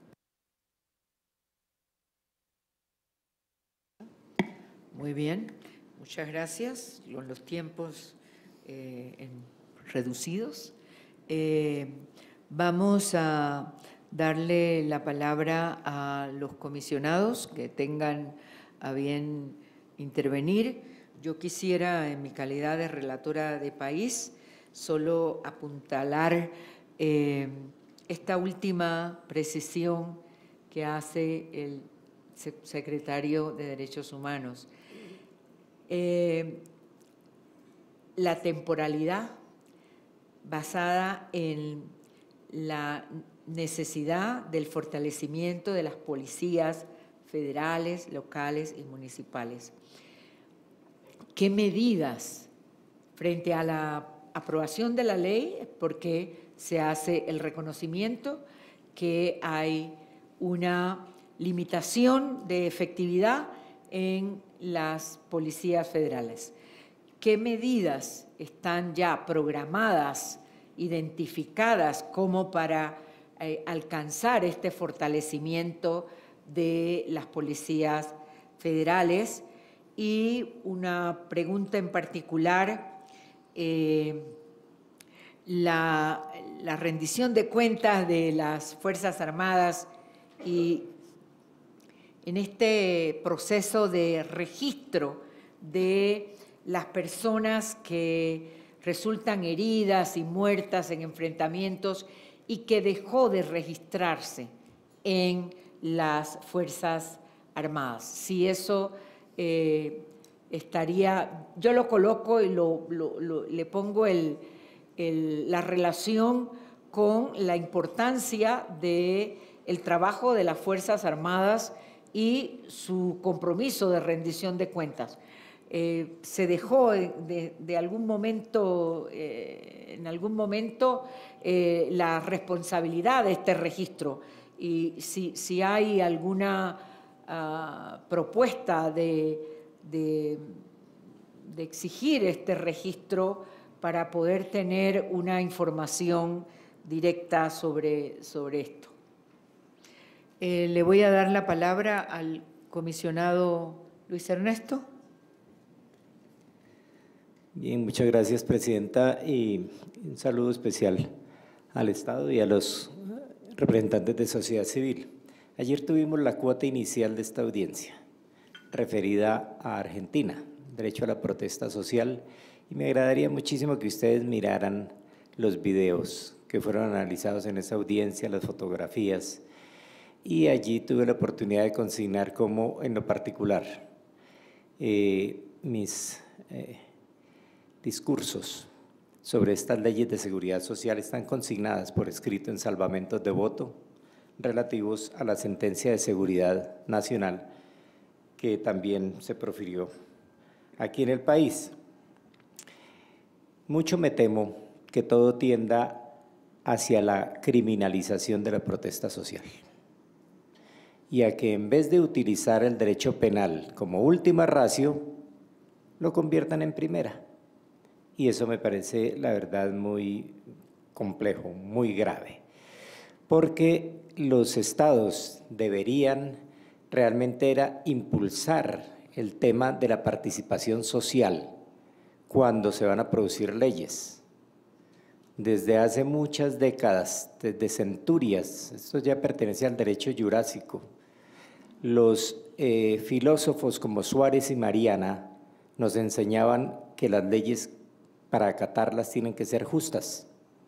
Muy bien, muchas gracias. Con los tiempos eh, en, reducidos, eh, vamos a darle la palabra a los comisionados que tengan a bien intervenir. Yo quisiera, en mi calidad de relatora de país, solo apuntalar eh, esta última precisión que hace el secretario de Derechos Humanos. Eh, la temporalidad basada en la necesidad del fortalecimiento de las policías federales, locales y municipales. ¿Qué medidas frente a la aprobación de la ley? Porque se hace el reconocimiento que hay una limitación de efectividad en las policías federales. ¿Qué medidas están ya programadas, identificadas como para eh, alcanzar este fortalecimiento de las policías federales? Y una pregunta en particular, eh, la, la rendición de cuentas de las Fuerzas Armadas y en este proceso de registro de las personas que resultan heridas y muertas en enfrentamientos y que dejó de registrarse en las Fuerzas Armadas. Si eso eh, estaría, yo lo coloco y lo, lo, lo, le pongo el, el, la relación con la importancia del trabajo de las Fuerzas Armadas y su compromiso de rendición de cuentas. Eh, se dejó de, de algún momento, eh, en algún momento, eh, la responsabilidad de este registro. Y si, si hay alguna uh, propuesta de, de, de exigir este registro para poder tener una información directa sobre, sobre esto. Eh, le voy a dar la palabra al comisionado Luis Ernesto. Bien, muchas gracias, Presidenta, y un saludo especial al Estado y a los representantes de sociedad civil. Ayer tuvimos la cuota inicial de esta audiencia, referida a Argentina, derecho a la protesta social, y me agradaría muchísimo que ustedes miraran los videos que fueron analizados en esa audiencia, las fotografías, y allí tuve la oportunidad de consignar cómo, en lo particular, eh, mis eh, discursos sobre estas leyes de seguridad social están consignadas por escrito en salvamentos de voto relativos a la sentencia de seguridad nacional que también se profirió aquí en el país. Mucho me temo que todo tienda hacia la criminalización de la protesta social y a que en vez de utilizar el derecho penal como última ratio, lo conviertan en primera. Y eso me parece, la verdad, muy complejo, muy grave, porque los estados deberían realmente era impulsar el tema de la participación social cuando se van a producir leyes. Desde hace muchas décadas, desde centurias, esto ya pertenece al derecho jurásico, los eh, filósofos como Suárez y Mariana nos enseñaban que las leyes para acatarlas tienen que ser justas.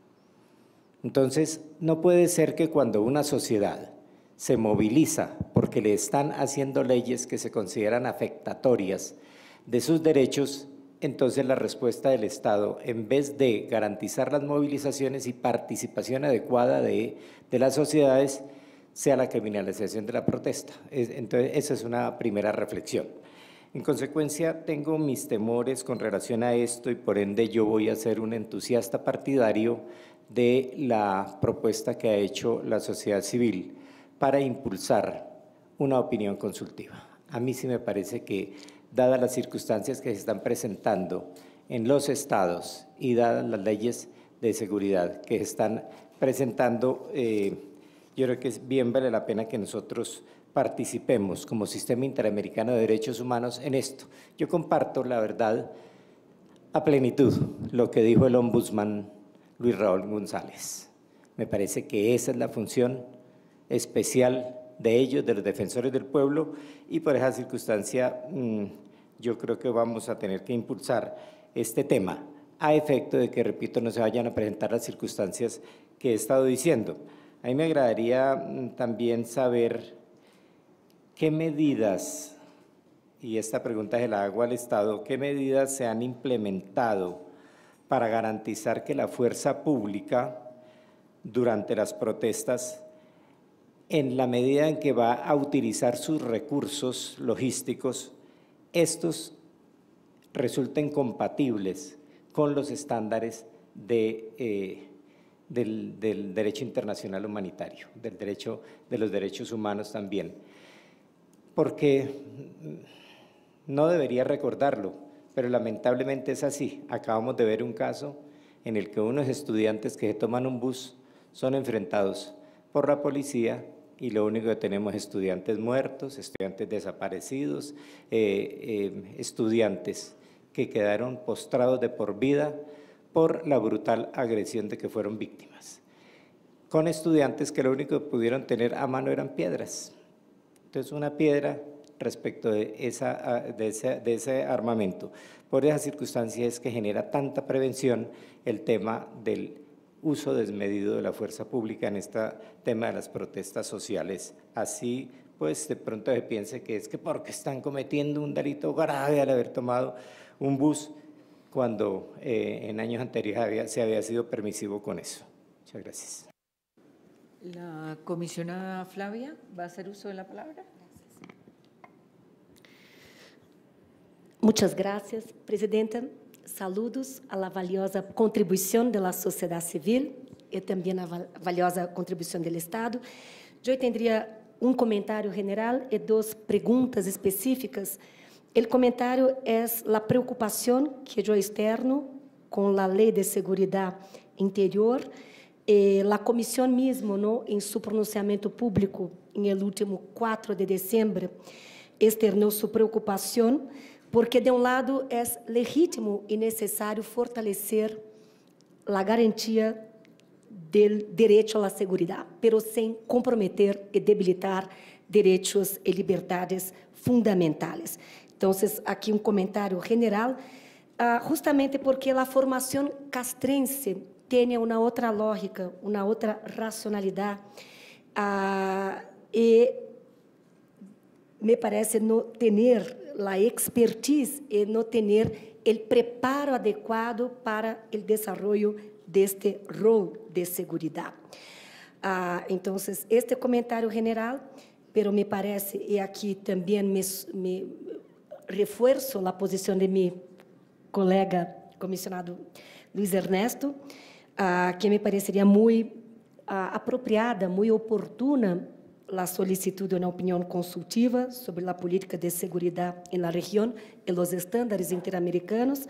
Entonces, no puede ser que cuando una sociedad se moviliza porque le están haciendo leyes que se consideran afectatorias de sus derechos, entonces la respuesta del Estado, en vez de garantizar las movilizaciones y participación adecuada de, de las sociedades, sea la criminalización de la protesta. Entonces, esa es una primera reflexión. En consecuencia, tengo mis temores con relación a esto y por ende yo voy a ser un entusiasta partidario de la propuesta que ha hecho la sociedad civil para impulsar una opinión consultiva. A mí sí me parece que, dadas las circunstancias que se están presentando en los estados y dadas las leyes de seguridad que se están presentando, eh, yo creo que es bien vale la pena que nosotros participemos como Sistema Interamericano de Derechos Humanos en esto. Yo comparto, la verdad, a plenitud lo que dijo el ombudsman Luis Raúl González. Me parece que esa es la función especial de ellos, de los defensores del pueblo, y por esa circunstancia mmm, yo creo que vamos a tener que impulsar este tema a efecto de que, repito, no se vayan a presentar las circunstancias que he estado diciendo. A mí me agradaría mmm, también saber ¿qué medidas, y esta pregunta se la hago al Estado, qué medidas se han implementado para garantizar que la fuerza pública durante las protestas, en la medida en que va a utilizar sus recursos logísticos, estos resulten compatibles con los estándares de, eh, del, del derecho internacional humanitario, del derecho, de los derechos humanos también. Porque no debería recordarlo, pero lamentablemente es así. Acabamos de ver un caso en el que unos estudiantes que se toman un bus son enfrentados por la policía y lo único que tenemos es estudiantes muertos, estudiantes desaparecidos, eh, eh, estudiantes que quedaron postrados de por vida por la brutal agresión de que fueron víctimas, con estudiantes que lo único que pudieron tener a mano eran piedras. Entonces, una piedra respecto de, esa, de, ese, de ese armamento. Por esa circunstancia es que genera tanta prevención el tema del uso desmedido de la fuerza pública en este tema de las protestas sociales. Así, pues, de pronto se piense que es que porque están cometiendo un delito grave al haber tomado un bus, cuando eh, en años anteriores había, se había sido permisivo con eso. Muchas gracias. La comisionada Flavia va a hacer uso de la palabra. Muchas gracias, Presidenta. Saludos a la valiosa contribución de la sociedad civil y también a la valiosa contribución del Estado. Yo tendría un comentario general y dos preguntas específicas. El comentario es la preocupación que yo externo con la Ley de Seguridad Interior. Eh, la Comisión mismo, ¿no?, en su pronunciamiento público en el último cuatro de diciembre, externó su preocupación porque, de un lado, es legítimo y necesario fortalecer la garantía del derecho a la seguridad, pero sin comprometer y debilitar derechos y libertades fundamentales. Entonces, aquí un comentario general, uh, justamente porque la formación castrense tiene una otra lógica, una otra racionalidad, uh, y me parece no tener la expertise y no tener el preparo adecuado para el desarrollo de este rol de seguridad. Uh, entonces, este comentario general, pero me parece, y aquí también me, me refuerzo la posición de mi colega comisionado Luis Ernesto, uh, que me parecería muy uh, apropiada, muy oportuna la solicitud de una opinión consultiva sobre la política de seguridad en la región y los estándares interamericanos.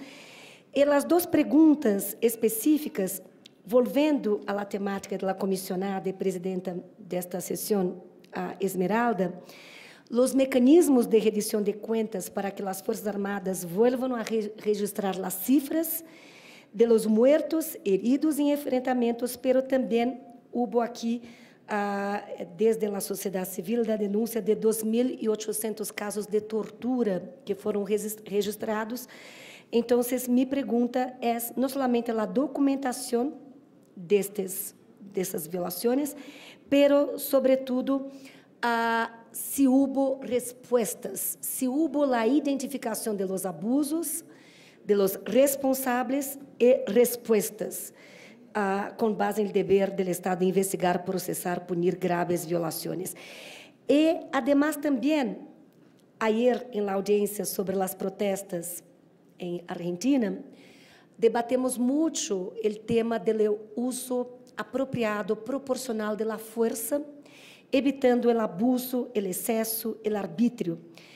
Y las dos preguntas específicas, volviendo a la temática de la comisionada y presidenta de esta sesión, a Esmeralda, los mecanismos de rendición de cuentas para que las Fuerzas Armadas vuelvan a re registrar las cifras de los muertos, heridos en enfrentamientos, pero también hubo aquí, uh, desde la sociedad civil, la denuncia de dos mil y ochocientos casos de tortura que fueron registrados. Entonces, mi pregunta es no solamente la documentación de, estes, de estas violaciones, pero, sobre todo, uh, si hubo respuestas, si hubo la identificación de los abusos, de los responsables y respuestas, uh, con base en el deber del Estado de investigar, procesar, punir graves violaciones. Y, además, también, ayer, en la audiencia sobre las protestas en Argentina, debatemos mucho el tema del uso apropriado, proporcional de la fuerza, evitando el abuso, el exceso, el arbitrio,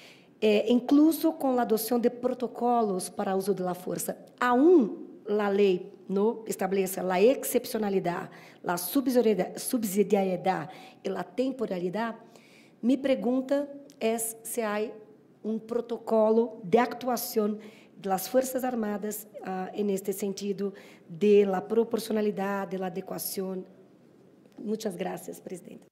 eh, incluso con la adopción de protocolos para uso de la fuerza. Aún la ley no establece la excepcionalidad, la subsidiariedad y la temporalidad. Mi pregunta es si hay un protocolo de actuación de las Fuerzas Armadas uh, en este sentido de la proporcionalidad, de la adecuación. Muchas gracias, Presidenta.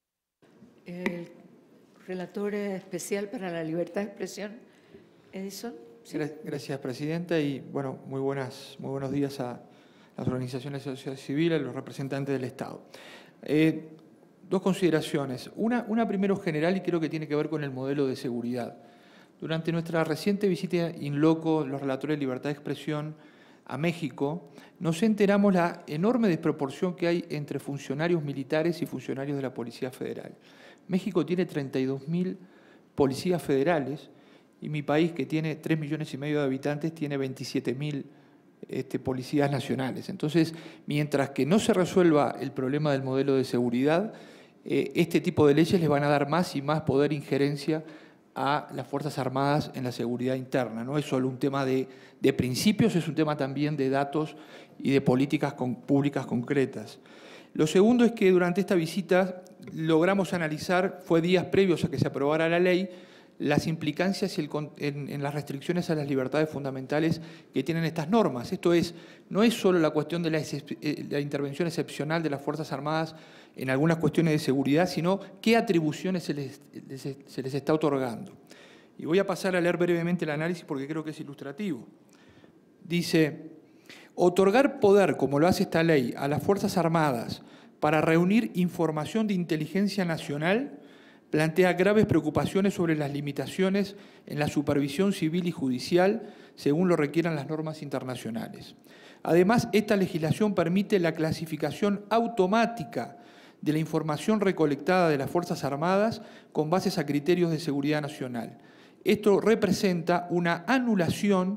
El relator especial para la libertad de expresión, Edison. ¿Sí? Gracias, Presidenta, y bueno, muy, buenas, muy buenos días a las organizaciones de la sociedad civil, a los representantes del Estado. Eh, dos consideraciones. Una, una primero general y creo que tiene que ver con el modelo de seguridad. Durante nuestra reciente visita in loco, los relatores de libertad de expresión a México, nos enteramos la enorme desproporción que hay entre funcionarios militares y funcionarios de la Policía Federal. México tiene treinta y dos mil policías federales y mi país, que tiene tres millones y medio de habitantes, tiene veintisiete mil este, policías nacionales. Entonces, mientras que no se resuelva el problema del modelo de seguridad, eh, este tipo de leyes les van a dar más y más poder e injerencia a las Fuerzas Armadas en la seguridad interna. No es solo un tema de, de principios, es un tema también de datos y de políticas con, públicas concretas. Lo segundo es que durante esta visita logramos analizar, fue días previos a que se aprobara la ley, las implicancias y el, en, en las restricciones a las libertades fundamentales que tienen estas normas. Esto es, no es solo la cuestión de la, la intervención excepcional de las Fuerzas Armadas en algunas cuestiones de seguridad, sino qué atribuciones se les, se les está otorgando. Y voy a pasar a leer brevemente el análisis porque creo que es ilustrativo. Dice, otorgar poder, como lo hace esta ley, a las Fuerzas Armadas para reunir información de inteligencia nacional plantea graves preocupaciones sobre las limitaciones en la supervisión civil y judicial según lo requieran las normas internacionales. Además, esta legislación permite la clasificación automática de la información recolectada de las Fuerzas Armadas con bases a criterios de seguridad nacional. Esto representa una anulación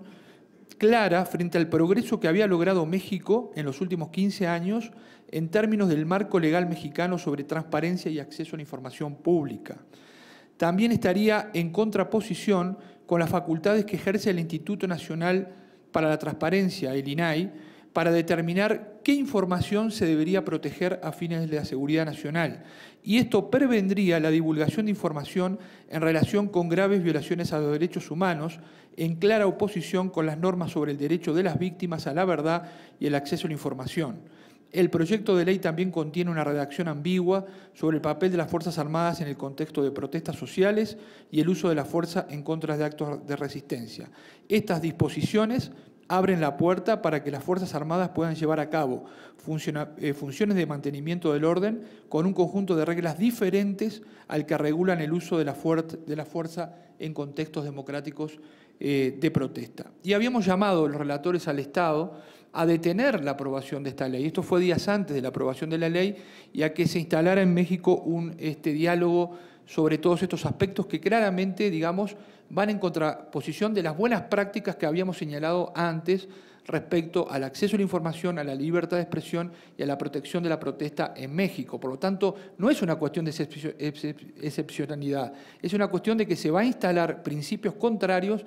clara frente al progreso que había logrado México en los últimos quince años en términos del marco legal mexicano sobre transparencia y acceso a la información pública. También estaría en contraposición con las facultades que ejerce el Instituto Nacional para la Transparencia, el I N A I, para determinar qué información se debería proteger a fines de la seguridad nacional. Y esto prevendría la divulgación de información en relación con graves violaciones a los derechos humanos, en clara oposición con las normas sobre el derecho de las víctimas a la verdad y el acceso a la información. El proyecto de ley también contiene una redacción ambigua sobre el papel de las Fuerzas Armadas en el contexto de protestas sociales y el uso de la fuerza en contra de actos de resistencia. Estas disposiciones abren la puerta para que las Fuerzas Armadas puedan llevar a cabo funciona, eh, funciones de mantenimiento del orden con un conjunto de reglas diferentes al que regulan el uso de la, fuer de la fuerza en contextos democráticos eh, de protesta. Y habíamos llamado a los relatores al Estado a detener la aprobación de esta ley. Esto fue días antes de la aprobación de la ley y a que se instalara en México un este, diálogo sobre todos estos aspectos que claramente, digamos, van en contraposición de las buenas prácticas que habíamos señalado antes respecto al acceso a la información, a la libertad de expresión y a la protección de la protesta en México. Por lo tanto, no es una cuestión de excepcionalidad, es una cuestión de que se va a instalar principios contrarios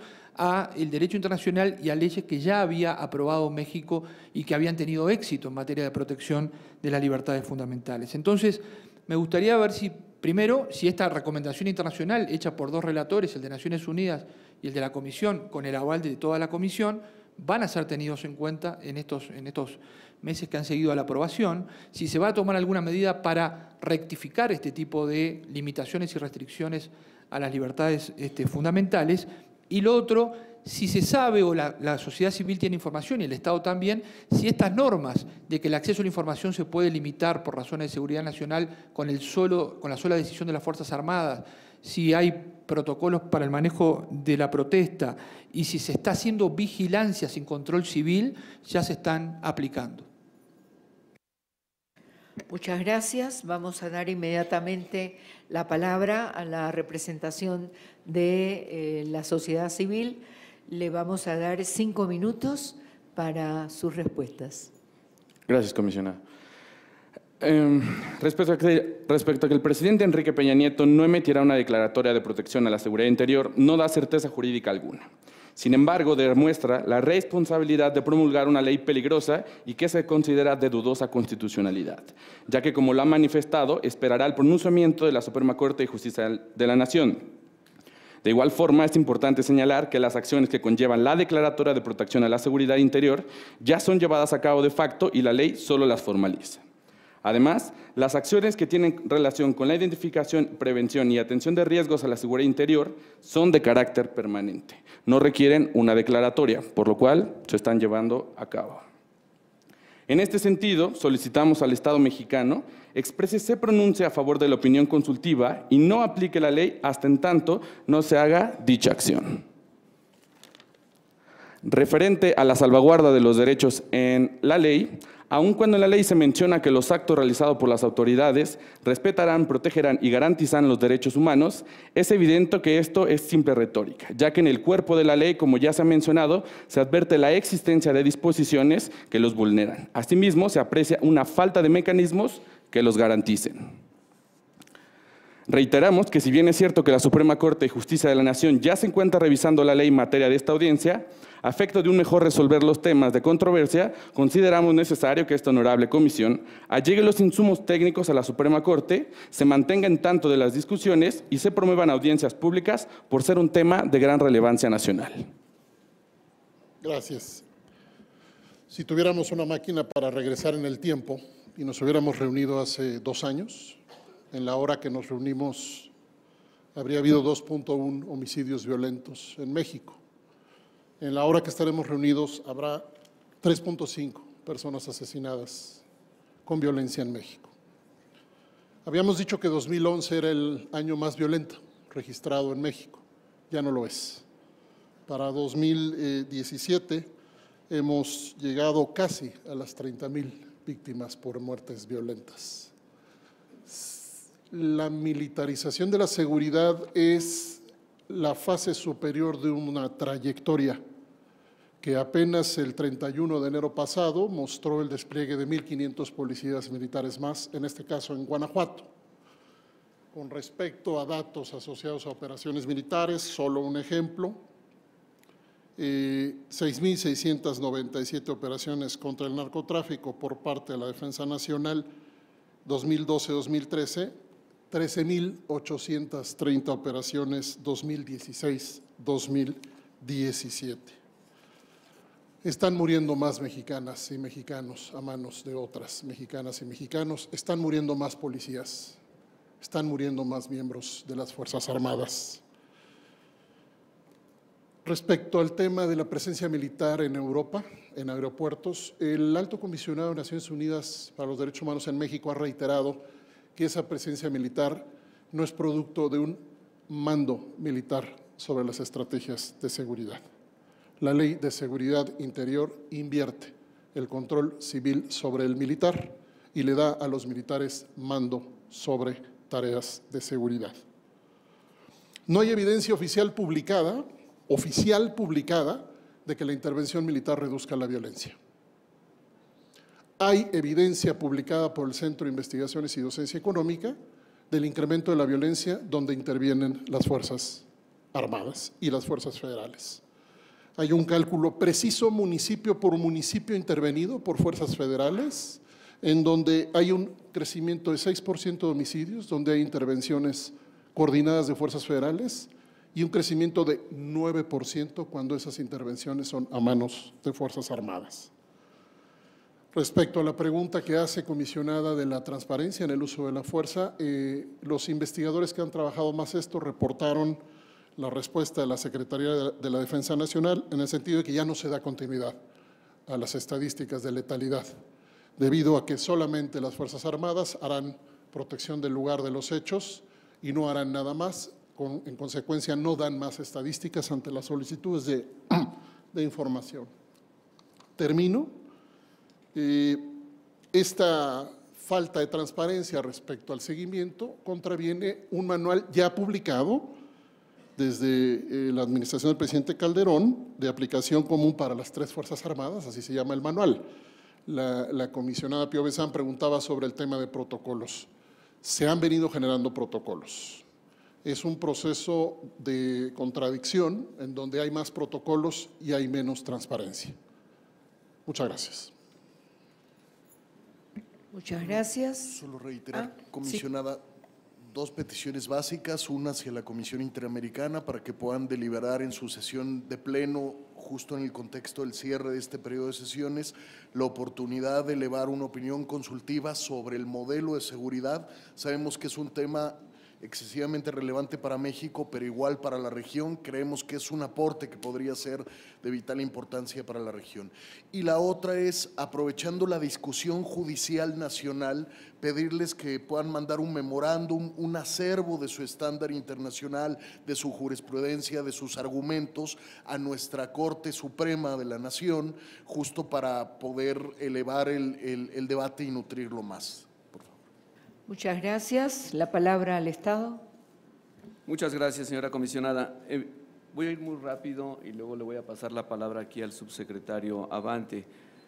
al derecho internacional y a leyes que ya había aprobado México y que habían tenido éxito en materia de protección de las libertades fundamentales. Entonces, me gustaría ver si, primero, si esta recomendación internacional hecha por dos relatores, el de Naciones Unidas y el de la Comisión, con el aval de toda la Comisión, van a ser tenidos en cuenta en estos, en estos meses que han seguido a la aprobación, si se va a tomar alguna medida para rectificar este tipo de limitaciones y restricciones a las libertades este, fundamentales, y lo otro, si se sabe o la, la sociedad civil tiene información y el Estado también, si estas normas de que el acceso a la información se puede limitar por razones de seguridad nacional con, el solo, con la sola decisión de las Fuerzas Armadas, si hay protocolos para el manejo de la protesta y si se está haciendo vigilancia sin control civil, ya se están aplicando. Muchas gracias. Vamos a dar inmediatamente la palabra a la representación de eh, la sociedad civil. Le vamos a dar cinco minutos para sus respuestas. Gracias, comisionada. Eh, respecto, a que, respecto a que el presidente Enrique Peña Nieto no emitiera una declaratoria de protección a la seguridad interior, no da certeza jurídica alguna. Sin embargo, demuestra la responsabilidad de promulgar una ley peligrosa y que se considera de dudosa constitucionalidad, ya que, como lo ha manifestado, esperará el pronunciamiento de la Suprema Corte de Justicia de la Nación. De igual forma, es importante señalar que las acciones que conllevan la declaratoria de protección a la seguridad interior ya son llevadas a cabo de facto y la ley solo las formaliza. Además, las acciones que tienen relación con la identificación, prevención y atención de riesgos a la seguridad interior son de carácter permanente. No requieren una declaratoria, por lo cual se están llevando a cabo. En este sentido, solicitamos al Estado mexicano exprese se pronuncie a favor de la opinión consultiva y no aplique la ley hasta en tanto no se haga dicha acción. Referente a la salvaguarda de los derechos en la ley, Aun cuando en la ley se menciona que los actos realizados por las autoridades respetarán, protegerán y garantizarán los derechos humanos, es evidente que esto es simple retórica, ya que en el cuerpo de la ley, como ya se ha mencionado, se advierte la existencia de disposiciones que los vulneran. Asimismo, se aprecia una falta de mecanismos que los garanticen. Reiteramos que si bien es cierto que la Suprema Corte de Justicia de la Nación ya se encuentra revisando la ley en materia de esta audiencia, a efecto de un mejor resolver los temas de controversia, consideramos necesario que esta honorable comisión allegue los insumos técnicos a la Suprema Corte, se mantenga en tanto de las discusiones y se promuevan audiencias públicas por ser un tema de gran relevancia nacional. Gracias. Si tuviéramos una máquina para regresar en el tiempo y nos hubiéramos reunido hace dos años, en la hora que nos reunimos habría habido dos punto uno homicidios violentos en México. En la hora que estaremos reunidos habrá tres punto cinco personas asesinadas con violencia en México. Habíamos dicho que dos mil once era el año más violento registrado en México. Ya no lo es. Para dos mil diecisiete hemos llegado casi a las treinta mil víctimas por muertes violentas. La militarización de la seguridad es la fase superior de una trayectoria que apenas el treinta y uno de enero pasado mostró el despliegue de mil quinientos policías militares más, en este caso en Guanajuato. Con respecto a datos asociados a operaciones militares, solo un ejemplo, eh, seis mil seiscientas noventa y siete operaciones contra el narcotráfico por parte de la Defensa Nacional, dos mil doce a dos mil trece, trece mil ochocientas treinta operaciones dos mil dieciséis a dos mil diecisiete. Están muriendo más mexicanas y mexicanos a manos de otras mexicanas y mexicanos. Están muriendo más policías. Están muriendo más miembros de las Fuerzas Armadas. Respecto al tema de la presencia militar en Europa, en aeropuertos, el Alto Comisionado de Naciones Unidas para los Derechos Humanos en México ha reiterado que esa presencia militar no es producto de un mando militar sobre las estrategias de seguridad. La Ley de Seguridad Interior invierte el control civil sobre el militar y le da a los militares mando sobre tareas de seguridad. No hay evidencia oficial publicada, oficial publicada, de que la intervención militar reduzca la violencia. Hay evidencia publicada por el Centro de Investigaciones y Docencia Económica del incremento de la violencia donde intervienen las Fuerzas Armadas y las Fuerzas Federales. Hay un cálculo preciso municipio por municipio intervenido por fuerzas federales, en donde hay un crecimiento de seis por ciento de homicidios, donde hay intervenciones coordinadas de fuerzas federales, y un crecimiento de nueve por ciento cuando esas intervenciones son a manos de Fuerzas Armadas. Respecto a la pregunta que hace comisionada de la transparencia en el uso de la fuerza, eh, los investigadores que han trabajado más esto reportaron la respuesta de la Secretaría de la Defensa Nacional en el sentido de que ya no se da continuidad a las estadísticas de letalidad, debido a que solamente las Fuerzas Armadas harán protección del lugar de los hechos y no harán nada más. Con, en consecuencia, no dan más estadísticas ante las solicitudes de, de información. Termino. Eh, esta falta de transparencia respecto al seguimiento contraviene un manual ya publicado desde eh, la administración del presidente Calderón de aplicación común para las tres Fuerzas Armadas, así se llama el manual. La, la comisionada Pío Besán preguntaba sobre el tema de protocolos. Se han venido generando protocolos. Es un proceso de contradicción en donde hay más protocolos y hay menos transparencia. Muchas gracias. Muchas gracias. Solo reiterar, ah, comisionada, sí. Dos peticiones básicas, una hacia la Comisión Interamericana para que puedan deliberar en su sesión de pleno, justo en el contexto del cierre de este periodo de sesiones, la oportunidad de elevar una opinión consultiva sobre el modelo de seguridad. Sabemos que es un tema excesivamente relevante para México, pero igual para la región. Creemos que es un aporte que podría ser de vital importancia para la región. Y la otra es, aprovechando la discusión judicial nacional, pedirles que puedan mandar un memorándum, un acervo de su estándar internacional, de su jurisprudencia, de sus argumentos a nuestra Corte Suprema de la Nación, justo para poder elevar el, el, el debate y nutrirlo más. Muchas gracias. La palabra al Estado. Muchas gracias, señora comisionada. Eh, voy a ir muy rápido y luego le voy a pasar la palabra aquí al subsecretario Abante.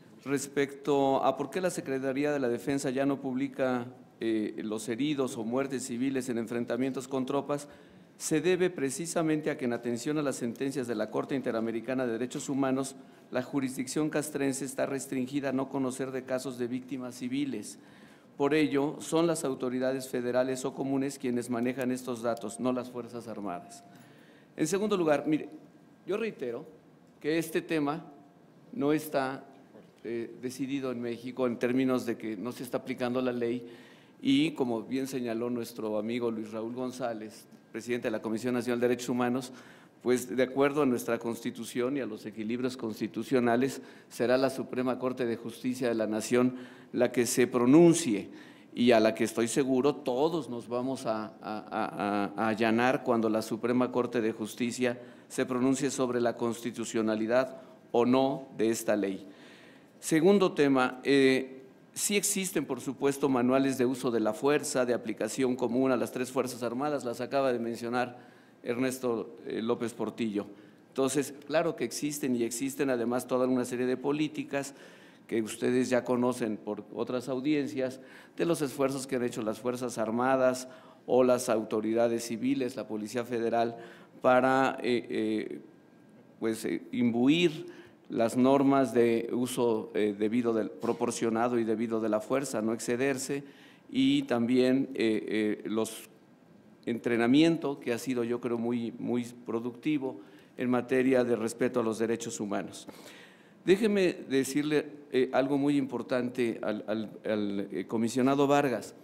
Respecto a por qué la Secretaría de la Defensa ya no publica eh, los heridos o muertes civiles en enfrentamientos con tropas, se debe precisamente a que en atención a las sentencias de la Corte Interamericana de Derechos Humanos, la jurisdicción castrense está restringida a no conocer de casos de víctimas civiles. Por ello, son las autoridades federales o comunes quienes manejan estos datos, no las Fuerzas Armadas. En segundo lugar, mire, yo reitero que este tema no está eh, decidido en México en términos de que no se está aplicando la ley y, como bien señaló nuestro amigo Luis Raúl González, presidente de la Comisión Nacional de Derechos Humanos, pues de acuerdo a nuestra Constitución y a los equilibrios constitucionales, será la Suprema Corte de Justicia de la Nación la que se pronuncie y a la que estoy seguro todos nos vamos a, a, a, a allanar cuando la Suprema Corte de Justicia se pronuncie sobre la constitucionalidad o no de esta ley. Segundo tema, eh, sí existen, por supuesto, manuales de uso de la fuerza, de aplicación común a las tres Fuerzas Armadas, las acaba de mencionar Ernesto López Portillo. Entonces, claro que existen y existen además toda una serie de políticas que ustedes ya conocen por otras audiencias, de los esfuerzos que han hecho las Fuerzas Armadas o las autoridades civiles, la Policía Federal, para eh, eh, pues, eh, imbuir las normas de uso eh, debido del, proporcionado y debido de la fuerza, no excederse, y también eh, eh, los entrenamiento que ha sido, yo creo, muy, muy productivo en materia de respeto a los derechos humanos. Déjeme decirle eh, algo muy importante al, al, al eh, comisionado Vargas.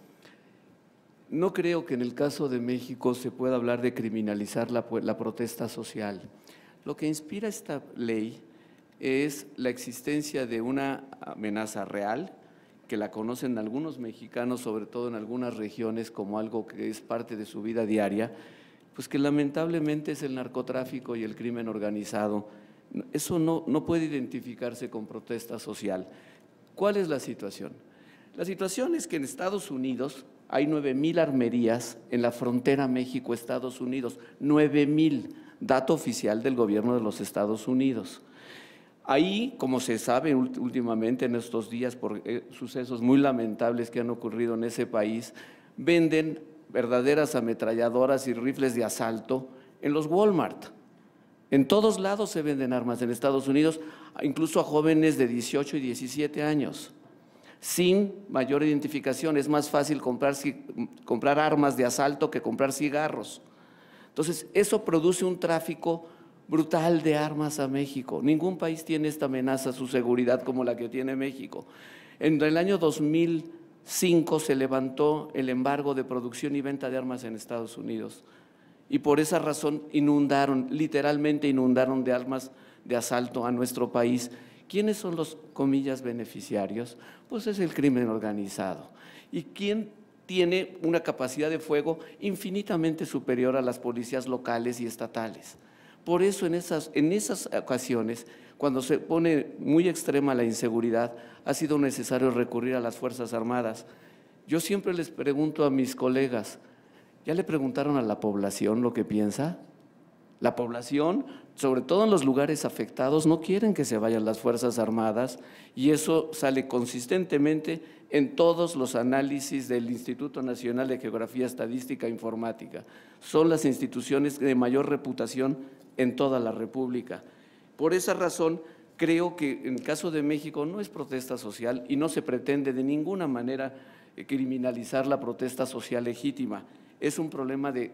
No creo que en el caso de México se pueda hablar de criminalizar la, la protesta social. Lo que inspira esta ley es la existencia de una amenaza real, que la conocen algunos mexicanos, sobre todo en algunas regiones, como algo que es parte de su vida diaria, pues que lamentablemente es el narcotráfico y el crimen organizado. Eso no, no puede identificarse con protesta social. ¿Cuál es la situación? La situación es que en Estados Unidos hay nueve mil armerías en la frontera México-Estados Unidos, nueve mil, dato oficial del gobierno de los Estados Unidos. Ahí, como se sabe últimamente en estos días por eh, sucesos muy lamentables que han ocurrido en ese país, venden verdaderas ametralladoras y rifles de asalto en los Walmart. En todos lados se venden armas en Estados Unidos, incluso a jóvenes de dieciocho y diecisiete años, sin mayor identificación. Es más fácil comprar, comprar armas de asalto que comprar cigarros. Entonces, eso produce un tráfico brutal de armas a México. Ningún país tiene esta amenaza a su seguridad como la que tiene México. En el año dos mil cinco se levantó el embargo de producción y venta de armas en Estados Unidos y por esa razón inundaron, literalmente inundaron de armas de asalto a nuestro país. ¿Quiénes son los, comillas, beneficiarios? Pues es el crimen organizado. ¿Y quién tiene una capacidad de fuego infinitamente superior a las policías locales y estatales? Por eso en esas, en esas ocasiones, cuando se pone muy extrema la inseguridad, ha sido necesario recurrir a las Fuerzas Armadas. Yo siempre les pregunto a mis colegas, ¿ya le preguntaron a la población lo que piensa? La población, sobre todo en los lugares afectados, no quieren que se vayan las Fuerzas Armadas y eso sale consistentemente en todos los análisis del Instituto Nacional de Geografía, Estadística e Informática. Son las instituciones de mayor reputación en toda la República. Por esa razón, creo que en el caso de México no es protesta social y no se pretende de ninguna manera criminalizar la protesta social legítima. Es un problema de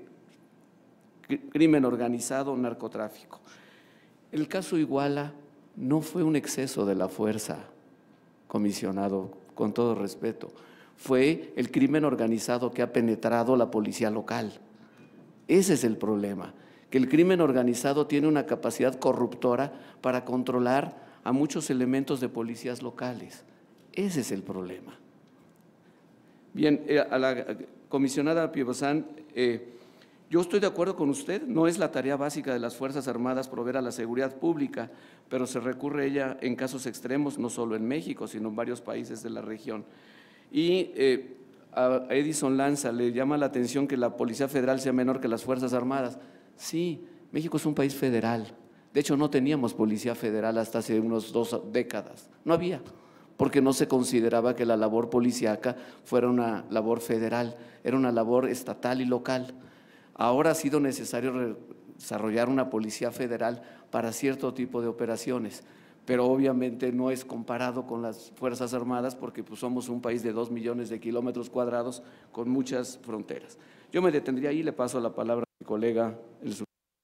crimen organizado, narcotráfico. El caso Iguala no fue un exceso de la fuerza, comisionado, con todo respeto, fue el crimen organizado que ha penetrado la policía local. Ese es el problema, que el crimen organizado tiene una capacidad corruptora para controlar a muchos elementos de policías locales. Ese es el problema. Bien, eh, a la comisionada Piebozán, eh, yo estoy de acuerdo con usted, no es la tarea básica de las Fuerzas Armadas proveer a la seguridad pública, pero se recurre a ella en casos extremos, no solo en México, sino en varios países de la región. Y eh, a Edison Lanza le llama la atención que la Policía Federal sea menor que las Fuerzas Armadas. Sí, México es un país federal. De hecho, no teníamos Policía Federal hasta hace unas dos décadas. No había, porque no se consideraba que la labor policíaca fuera una labor federal, era una labor estatal y local. Ahora ha sido necesario desarrollar una Policía Federal para cierto tipo de operaciones, pero obviamente no es comparado con las Fuerzas Armadas porque pues, somos un país de dos millones de kilómetros cuadrados con muchas fronteras. Yo me detendría ahí y le paso la palabra a mi colega. El...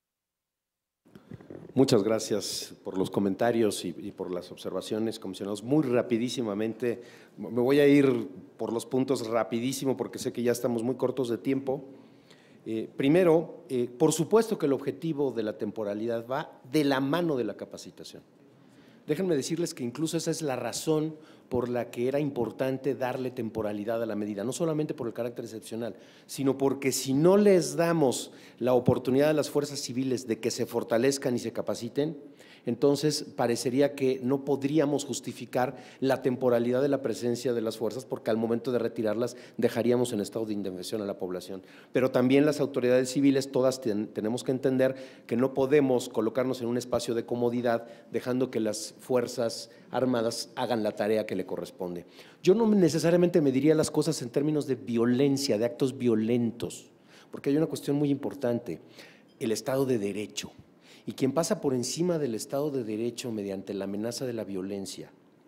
Muchas gracias por los comentarios y, y por las observaciones, comisionados. Muy rapidísimamente, me voy a ir por los puntos rapidísimo porque sé que ya estamos muy cortos de tiempo. Eh, primero, eh, por supuesto que el objetivo de la temporalidad va de la mano de la capacitación. Déjenme decirles que incluso esa es la razón por la que era importante darle temporalidad a la medida, no solamente por el carácter excepcional, sino porque si no les damos la oportunidad a las fuerzas civiles de que se fortalezcan y se capaciten, entonces parecería que no podríamos justificar la temporalidad de la presencia de las fuerzas porque al momento de retirarlas dejaríamos en estado de indefensión a la población. Pero también las autoridades civiles, todas ten, tenemos que entender que no podemos colocarnos en un espacio de comodidad dejando que las fuerzas armadas hagan la tarea que le corresponde. Yo no necesariamente mediría las cosas en términos de violencia, de actos violentos, porque hay una cuestión muy importante, el Estado de Derecho. Y quien pasa por encima del Estado de Derecho mediante la amenaza de la violencia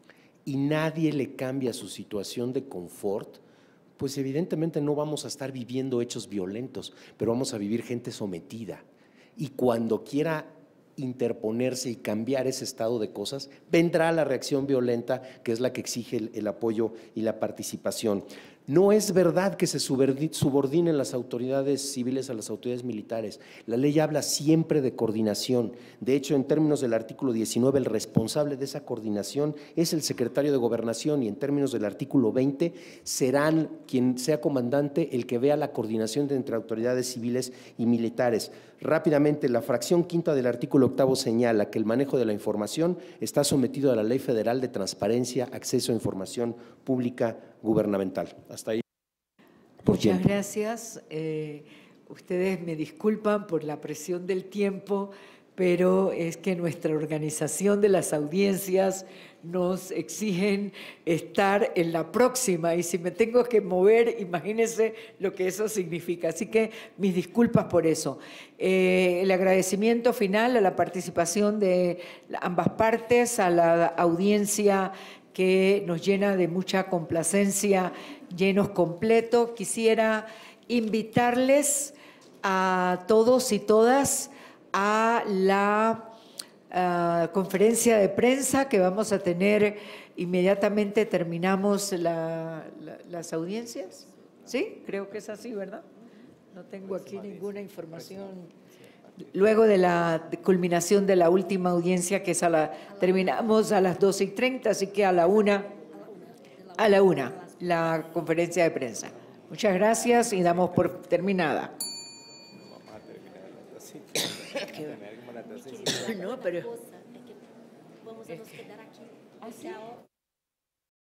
y nadie le cambia su situación de confort, pues evidentemente no vamos a estar viviendo hechos violentos, pero vamos a vivir gente sometida. Y cuando quiera interponerse y cambiar ese estado de cosas, vendrá la reacción violenta que es la que exige el, el apoyo y la participación. No es verdad que se subordinen las autoridades civiles a las autoridades militares. La ley habla siempre de coordinación. De hecho, en términos del artículo diecinueve, el responsable de esa coordinación es el secretario de Gobernación y en términos del artículo veinte, serán quien sea comandante el que vea la coordinación entre autoridades civiles y militares. Rápidamente, la fracción quinta del artículo octavo señala que el manejo de la información está sometido a la Ley Federal de Transparencia, Acceso a Información Pública Gubernamental. Hasta ahí. Muchas tiempo. gracias. Eh, ustedes me disculpan por la presión del tiempo, pero es que nuestra organización de las audiencias nos exigen estar en la próxima y si me tengo que mover, imagínense lo que eso significa. Así que mis disculpas por eso. Eh, el agradecimiento final a la participación de ambas partes, a la audiencia que nos llena de mucha complacencia, llenos completos. Quisiera invitarles a todos y todas a la uh, conferencia de prensa que vamos a tener inmediatamente terminamos la, la, las audiencias. ¿Sí? Creo que es así, ¿verdad? No tengo aquí ninguna información. Luego de la culminación de la última audiencia, que es a la, terminamos a las doce y treinta, así que a la una, a la una, la conferencia de prensa. Muchas gracias y damos por terminada. No, pero... Vamos a nos quedar aquí.